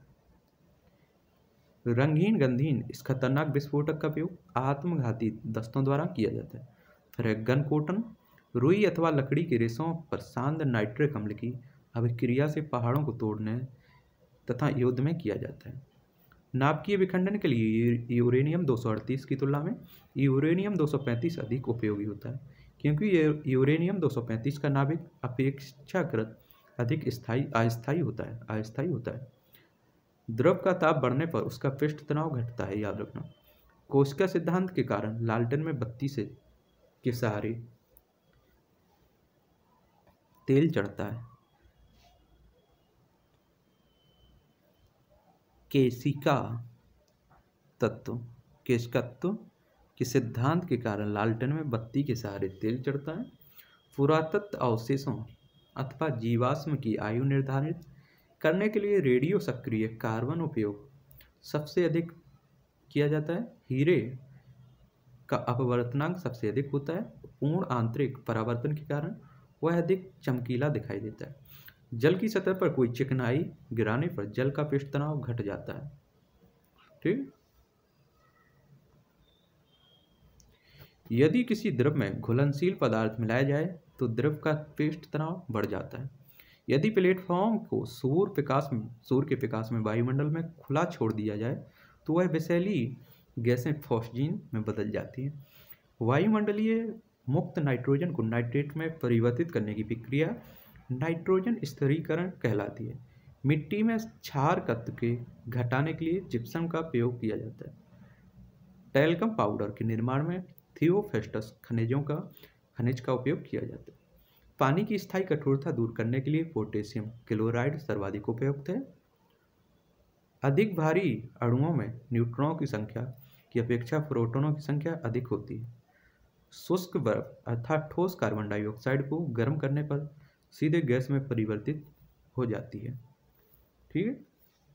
रंगीन गंधीन इस खतरनाक विस्फोटक का उपयोग आत्मघाती दस्तों द्वारा किया जाता है। फिर है गन कोटन। रुई अथवा लकड़ी के रेशों पर सांद्र नाइट्रिक अम्ल की अभिक्रिया से पहाड़ों को तोड़ने तथा युद्ध में किया जाता है। नाभिकीय विखंडन के लिए यूरेनियम 238 की तुलना में यूरेनियम 235 अधिक उपयोगी होता है, क्योंकि यूरेनियम 235 का नाभिक अपेक्षाकृत अधिक अस्थायी होता है। द्रव का ताप बढ़ने पर उसका पृष्ठ तनाव घटता है, याद रखना। कोशिका सिद्धांत के कारण लालटेन में बत्ती के सहारे तेल चढ़ता है। केशिका तत्व के सिद्धांत के कारण लालटेन में बत्ती के सहारे तेल चढ़ता है। पुरातत्व अवशेषों अथवा जीवाश्म की आयु निर्धारित करने के लिए रेडियो सक्रिय कार्बन उपयोग सबसे अधिक किया जाता है। हीरे का अपवर्तनांक सबसे अधिक होता है। पूर्ण आंतरिक परावर्तन के कारण वह अधिक चमकीला दिखाई देता है। जल की सतह पर कोई चिकनाई गिराने पर जल का पृष्ठ तनाव घट जाता है। ठीक, यदि किसी द्रव में घुलनशील पदार्थ मिलाया जाए तो द्रव का पृष्ठ तनाव बढ़ जाता है। यदि प्लेटफॉर्म को सूर्य के प्रकाश में वायुमंडल में खुला छोड़ दिया जाए तो वह विषैली गैसें फॉस्जीन में बदल जाती हैं। वायुमंडलीय मुक्त नाइट्रोजन को नाइट्रेट में परिवर्तित करने की प्रक्रिया नाइट्रोजन स्थिरीकरण कहलाती है। मिट्टी में क्षार तत्व के घटाने के लिए जिप्सम का प्रयोग किया जाता है। टैल्कम पाउडर के निर्माण में थियोफेस्टस खनिज का उपयोग किया जाता है। पानी की स्थायी कठोरता दूर करने के लिए पोटेशियम क्लोराइड सर्वाधिक उपयुक्त है। अधिक भारी अणुओं में न्यूट्रॉनों की संख्या की अपेक्षा प्रोटॉनों की संख्या अधिक होती है। शुष्क बर्फ अर्थात ठोस कार्बन डाइऑक्साइड को गर्म करने पर सीधे गैस में परिवर्तित हो जाती है। ठीक है,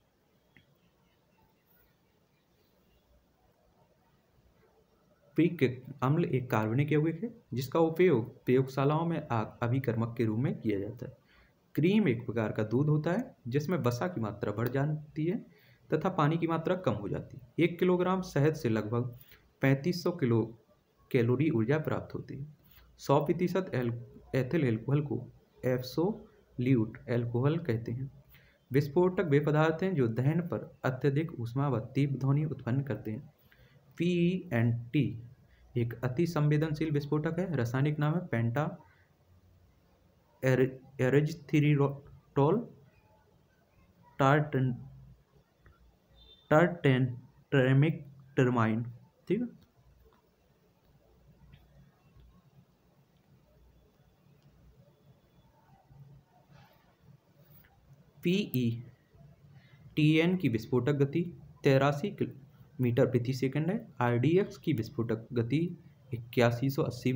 पिक अम्ल एक कार्बनिक यौगिक है जिसका उपयोग प्रयोगशालाओं में अभिकर्मक के रूप में किया जाता है। क्रीम एक प्रकार का दूध होता है जिसमें वसा की मात्रा बढ़ जाती है तथा पानी की मात्रा कम हो जाती है। 1 किलोग्राम शहद से लगभग 3500 किलो कैलोरी ऊर्जा प्राप्त होती है। 100% एथिल एल्कोहल को एब्सोल्यूट एल्कोहल कहते हैं। विस्फोटक वे पदार्थ हैं जो दहन पर अत्यधिक ऊष्मा व तीव्र ध्वनि उत्पन्न करते हैं। PENT एक अति संवेदनशील विस्फोटक है। रासायनिक नाम है पेंटा एरिथ्रिटोल टार्टेंट्रेमिक टर्माइन। ठीक है। PETN की विस्फोटक गति 83 मीटर प्रति सेकंड है। RDX की विस्फोटक गति 8180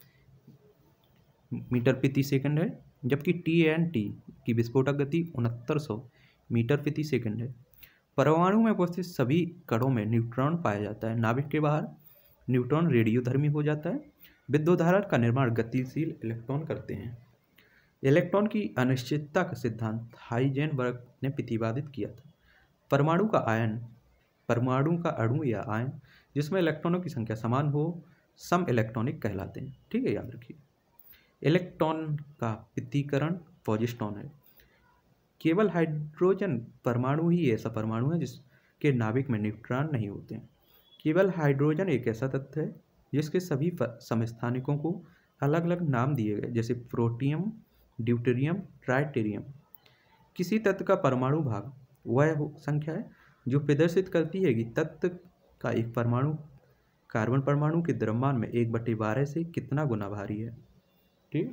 मीटर प्रति सेकंड है, जबकि TNT की विस्फोटक गति 6900 मीटर प्रति सेकंड है। परमाणु में उपस्थित सभी कणों में न्यूट्रॉन पाया जाता है। नाभिक के बाहर न्यूट्रॉन रेडियोधर्मी हो जाता है। विद्युत धारा का निर्माण गतिशील इलेक्ट्रॉन करते हैं। इलेक्ट्रॉन की अनिश्चितता का सिद्धांत हाइजेनबर्ग ने प्रतिपादित किया था। परमाणु का अणु या आयन जिसमें इलेक्ट्रॉनों की संख्या समान हो सम इलेक्ट्रॉनिक कहलाते हैं। ठीक है, याद रखिए। इलेक्ट्रॉन का पृथक्करण पॉजिट्रॉन है। केवल हाइड्रोजन परमाणु ही ऐसा परमाणु है जिसके नाभिक में न्यूट्रॉन नहीं होते हैं। केवल हाइड्रोजन एक ऐसा तत्व है जिसके सभी समस्थानिकों को अलग अलग नाम दिए गए, जैसे प्रोटियम, ड्यूटेरियम, ट्राइटेरियम। किसी तत्व का परमाणु भाग वह संख्या है जो प्रदर्शित करती है कि तत्व का एक परमाणु कार्बन परमाणु के द्रव्यमान में 1/12 से कितना गुना भारी है। ठीक।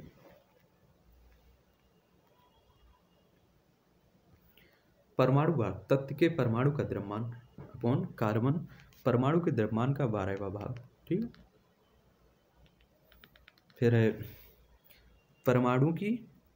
परमाणु भाग तत्व के परमाणु का द्रव्यमान अपॉन कार्बन परमाणु के द्रव्यमान का 12वां भाग। ठीक। फिर है परमाणु की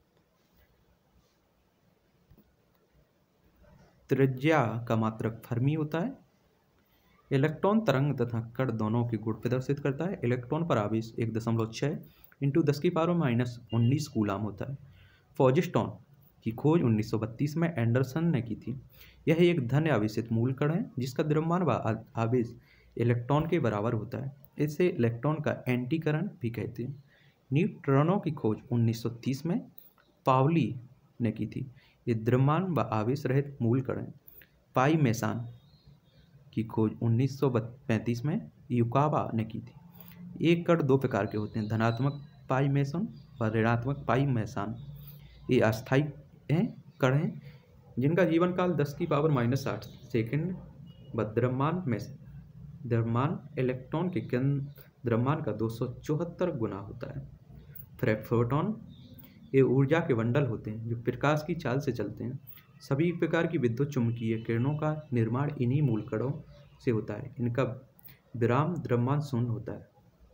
त्रिज्या का मात्रक फर्मी होता है। इलेक्ट्रॉन तरंग तथा कण दोनों के गुण प्रदर्शित करता है। इलेक्ट्रॉन पर आवेश 1.6 × 10⁻⁻19 कूलाम होता है। पॉजिट्रॉन की खोज 1932 में एंडरसन ने की थी। यह एक धन आवेशित मूल कण है जिसका द्रव्यमान व आवेश इलेक्ट्रॉन के बराबर होता है। इसे इलेक्ट्रॉन का एंटीकरण भी कहते हैं। न्यूट्रॉनों की खोज 1930 में पाउली ने की थी। ये द्रव्यमान व आवेश रहित मूल कण है। पाई मेसान की खोज 1935 में युकावा ने की थी। एक कण दो प्रकार के होते हैं, धनात्मक पाई मेसन व ऋणात्मक पाई मेसान। ये अस्थायी कण हैं जिनका जीवन काल 10⁻⁻8 सेकंड व द्रव्यमान इलेक्ट्रॉन के केंद्र द्रव्यमान का 274 गुना होता है। फोटॉन ये ऊर्जा के बंडल होते हैं जो प्रकाश की चाल से चलते हैं। सभी प्रकार की विद्युत चुम्बकीय किरणों का निर्माण इन्हीं मूल कणों से होता है। इनका विराम द्रव्यमान शून्य होता है।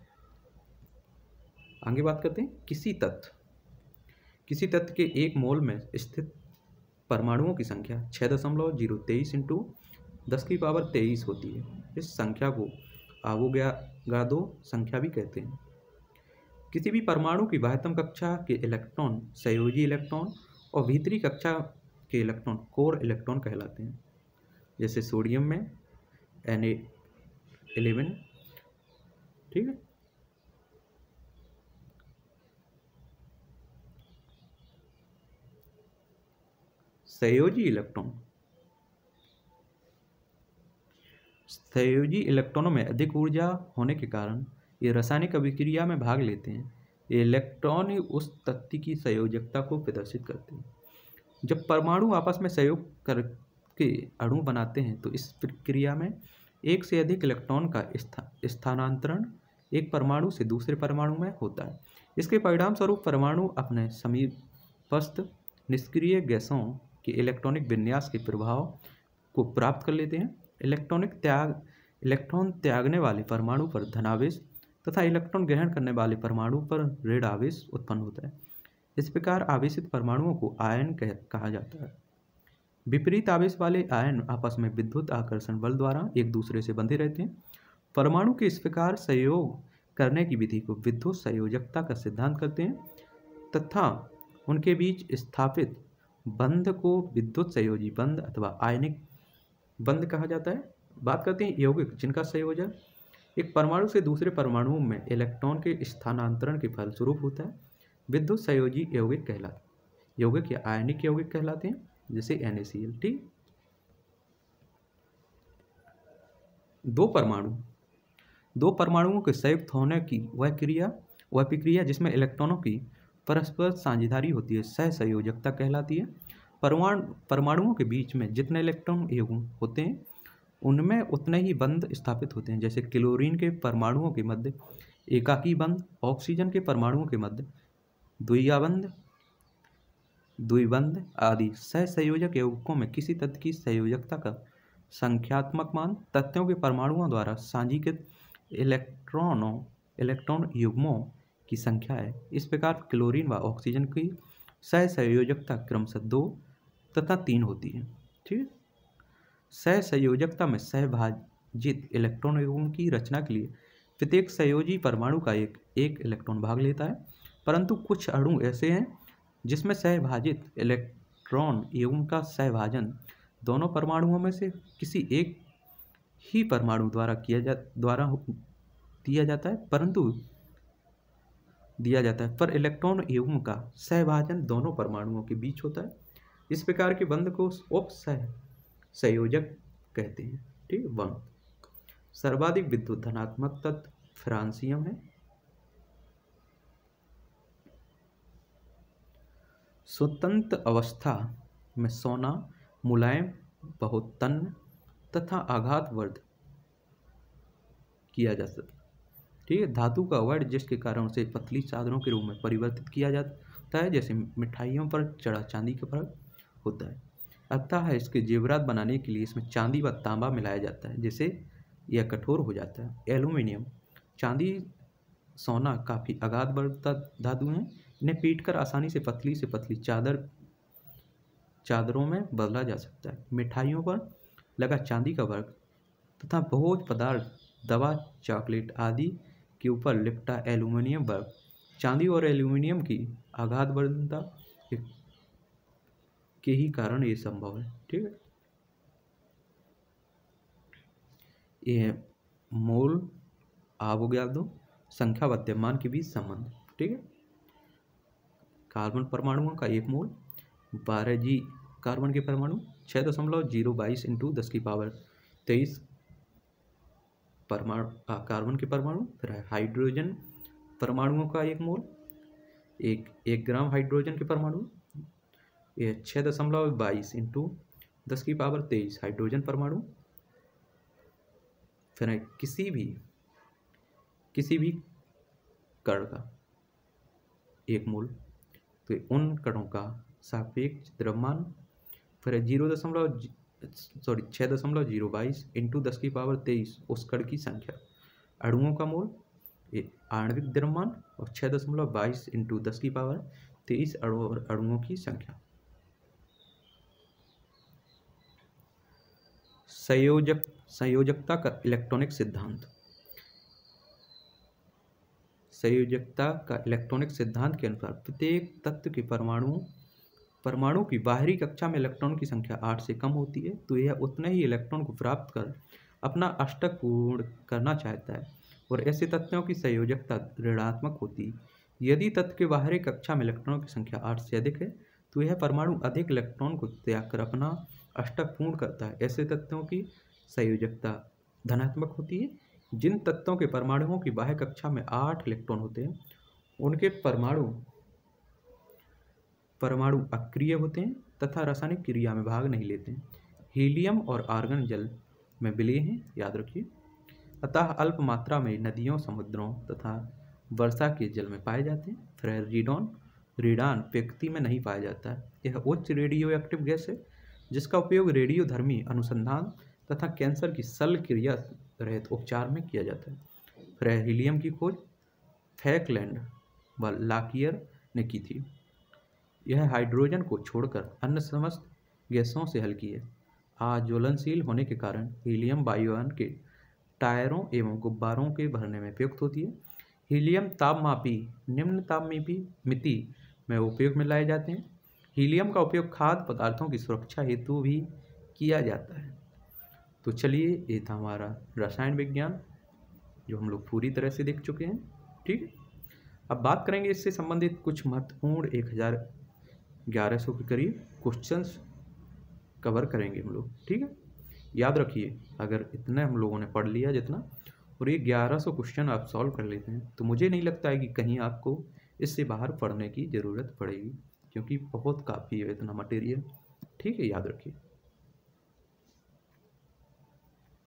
आगे बात करते हैं किसी तत्व के एक मोल में स्थित परमाणुओं की संख्या 6.023 × 10⁻23 होती है। इस संख्या को आवोगाद्रो संख्या भी कहते हैं। किसी भी परमाणु की बाह्यतम कक्षा के इलेक्ट्रॉन संयोजी इलेक्ट्रॉन और भीतरी कक्षा के इलेक्ट्रॉन कोर इलेक्ट्रॉन कहलाते हैं। जैसे सोडियम में Na11। ठीक है। संयोजी इलेक्ट्रॉनों में अधिक ऊर्जा होने के कारण ये रासायनिक अभिक्रिया में भाग लेते हैं। ये इलेक्ट्रॉन ही उस तत्व की संयोजकता को प्रदर्शित करते हैं। जब परमाणु आपस में सहयोग करके अणु बनाते हैं तो इस प्रक्रिया में एक से अधिक इलेक्ट्रॉन का स्थानांतरण एक परमाणु से दूसरे परमाणु में होता है। इसके परिणाम स्वरूप परमाणु अपने समीपस्थ निष्क्रिय गैसों के इलेक्ट्रॉनिक विन्यास के प्रभाव को प्राप्त कर लेते हैं। इलेक्ट्रॉन त्यागने वाले परमाणु पर धनावेश तथा इलेक्ट्रॉन ग्रहण करने वाले परमाणु पर ऋण आवेश उत्पन्न होता है। इस प्रकार आवेशित परमाणुओं को आयन कहा जाता है। विपरीत आवेश वाले आयन आपस में विद्युत आकर्षण बल द्वारा एक दूसरे से बंधे रहते हैं। परमाणु के इस प्रकार संयोग करने की विधि को विद्युत संयोजकता का सिद्धांत कहते हैं तथा उनके बीच स्थापित बंध को विद्युत संयोजी बंध अथवा आयनिक बंध कहा जाता है। बात करते हैं यौगिक जिनका संयोजन एक परमाणु से दूसरे परमाणुओं में इलेक्ट्रॉन के स्थानांतरण के फलस्वरूप होता है। विद्युत संयोजी यौगिक कहलाते, यौगिक या आयनिक यौगिक कहलाते हैं, जैसे NaCl। ठीक, दो परमाणुओं के संयुक्त होने की वह प्रक्रिया जिसमें इलेक्ट्रॉनों की परस्पर साझेदारी होती है सहसंयोजकता कहलाती है। परमाणुओं के बीच में जितने इलेक्ट्रॉन युग्म होते हैं उनमें उतने ही बंध स्थापित होते हैं। जैसे क्लोरीन के परमाणुओं के मध्य एकाकी बंध, ऑक्सीजन के परमाणुओं के मध्य द्विबंध आदि। सहसंयोजक यौगिकों में किसी तत्व की संयोजकता का संख्यात्मक मान तत्वों के परमाणुओं द्वारा साझीकृत इलेक्ट्रॉन युग्मों की संख्या है। इस प्रकार क्लोरीन व ऑक्सीजन की सहसंयोजकता क्रमशः 2 तथा 3 होती है। ठीक, सहसंयोजकता में सहभाजित इलेक्ट्रॉन युग्म की रचना के लिए प्रत्येक संयोजी परमाणु का एक इलेक्ट्रॉन भाग लेता है, परंतु कुछ अणु ऐसे हैं जिसमें सहभाजित इलेक्ट्रॉन युग्म का सहभाजन दोनों परमाणुओं में से किसी एक ही परमाणु द्वारा दिया जाता है, पर इलेक्ट्रॉन युग्म का सहभाजन दोनों परमाणुओं के बीच होता है। इस प्रकार के बंध को उपसहसंयोजक कहते हैं। ठीक, बंध सर्वाधिक विद्युत धनात्मक तत्व फ्रांसियम है। स्वतंत्र अवस्था में सोना मुलायम, बहुत तन्य तथा आघातवर्ध किया जा सकता है। ठीक है, धातु का वर्ण जिसके कारण उसे पतली चादरों के रूप में परिवर्तित किया जाता है, जैसे मिठाइयों पर चढ़ा चांदी का फर्क होता है। अतः इसके जेवरात बनाने के लिए इसमें चांदी व तांबा मिलाया जाता है, जिससे यह कठोर हो जाता है। एल्यूमिनियम, चांदी, सोना काफ़ी आघातवर्ध धातु हैं। इन्हें पीटकर आसानी से पतली चादरों में बदला जा सकता है। मिठाइयों पर लगा चांदी का वर्क तथा भोज्य पदार्थ, दवा, चॉकलेट आदि के ऊपर लिपटा एल्यूमिनियम वर्क, चांदी और एल्यूमिनियम की आघातवर्धता के ही कारण ये संभव है। ठीक है, ये मोल आवोगाद्रो संख्या व द्रव्यमान के बीच संबंध। ठीक है, कार्बन परमाणुओं का एक मोल 12G कार्बन के परमाणु 6.022 × 10⁻23 कार्बन के परमाणु। फिर है हाइड्रोजन परमाणुओं का एक मोल, एक ग्राम हाइड्रोजन के परमाणु, यह 6.22 × 10⁻23 हाइड्रोजन परमाणु। फिर है किसी भी कण का एक मोल, तो उन कणों का सापेक्ष द्रव्यमान। फिर 6.022 × 10⁻23 उस कण की संख्या। अणुओं का मोल, आणविक द्रव्यमान, और 6.22 × 10⁻23 अणुओं की संख्या। संयोजकता का इलेक्ट्रॉनिक सिद्धांत। संयोजकता का इलेक्ट्रॉनिक सिद्धांत के अनुसार प्रत्येक तत्व के परमाणु की बाहरी कक्षा में इलेक्ट्रॉन की संख्या 8 से कम होती है, तो यह उतने ही इलेक्ट्रॉन को प्राप्त कर अपना अष्टक पूर्ण करना चाहता है, और ऐसे तत्वों की संयोजकता ऋणात्मक होती है। यदि तत्व के बाहरी कक्षा में इलेक्ट्रॉनों की संख्या 8 से अधिक है, तो यह परमाणु अधिक इलेक्ट्रॉन को त्याग कर अपना अष्टक पूर्ण करता है। ऐसे तत्वों की संयोजकता धनात्मक होती है। जिन तत्वों के परमाणुओं की बाह्य कक्षा में 8 इलेक्ट्रॉन होते हैं, उनके परमाणु अक्रिय होते हैं तथा रासायनिक क्रिया में भाग नहीं लेते हैं। हीलियम और आर्गन जल में विलय हैं, याद रखिए। अतः अल्प मात्रा में नदियों, समुद्रों तथा वर्षा के जल में पाए जाते हैं। फिर रेडान प्रकृति में नहीं पाया जाता है। यह उच्च रेडियो एक्टिव गैस है, जिसका उपयोग रेडियोधर्मी अनुसंधान तथा कैंसर की शल्य क्रिया रहित उपचार में किया जाता है। फिर हीलियम की खोज फैकलैंड व लाकियर ने की थी। यह हाइड्रोजन को छोड़कर अन्य समस्त गैसों से हल्की है। अज्वलनशील होने के कारण हीलियम वायुयान के टायरों एवं गुब्बारों के भरने में प्रयुक्त होती है। हीलियम तापमापी निम्न तापमिति में उपयोग में लाए जाते हैं। हीलियम का उपयोग खाद्य पदार्थों की सुरक्षा हेतु भी किया जाता है। तो चलिए, ये था हमारा रसायन विज्ञान जो हम लोग पूरी तरह से देख चुके हैं। ठीक है, अब बात करेंगे इससे संबंधित कुछ महत्वपूर्ण 1100 के करीब क्वेश्चंस कवर करेंगे हम लोग। ठीक है, याद रखिए अगर इतना हम लोगों ने पढ़ लिया जितना, और ये 1100 क्वेश्चन आप सॉल्व कर लेते हैं तो मुझे नहीं लगता है कि कहीं आपको इससे बाहर पढ़ने की ज़रूरत पड़ेगी, क्योंकि बहुत काफ़ी है इतना मटेरियल। ठीक है, याद रखिए।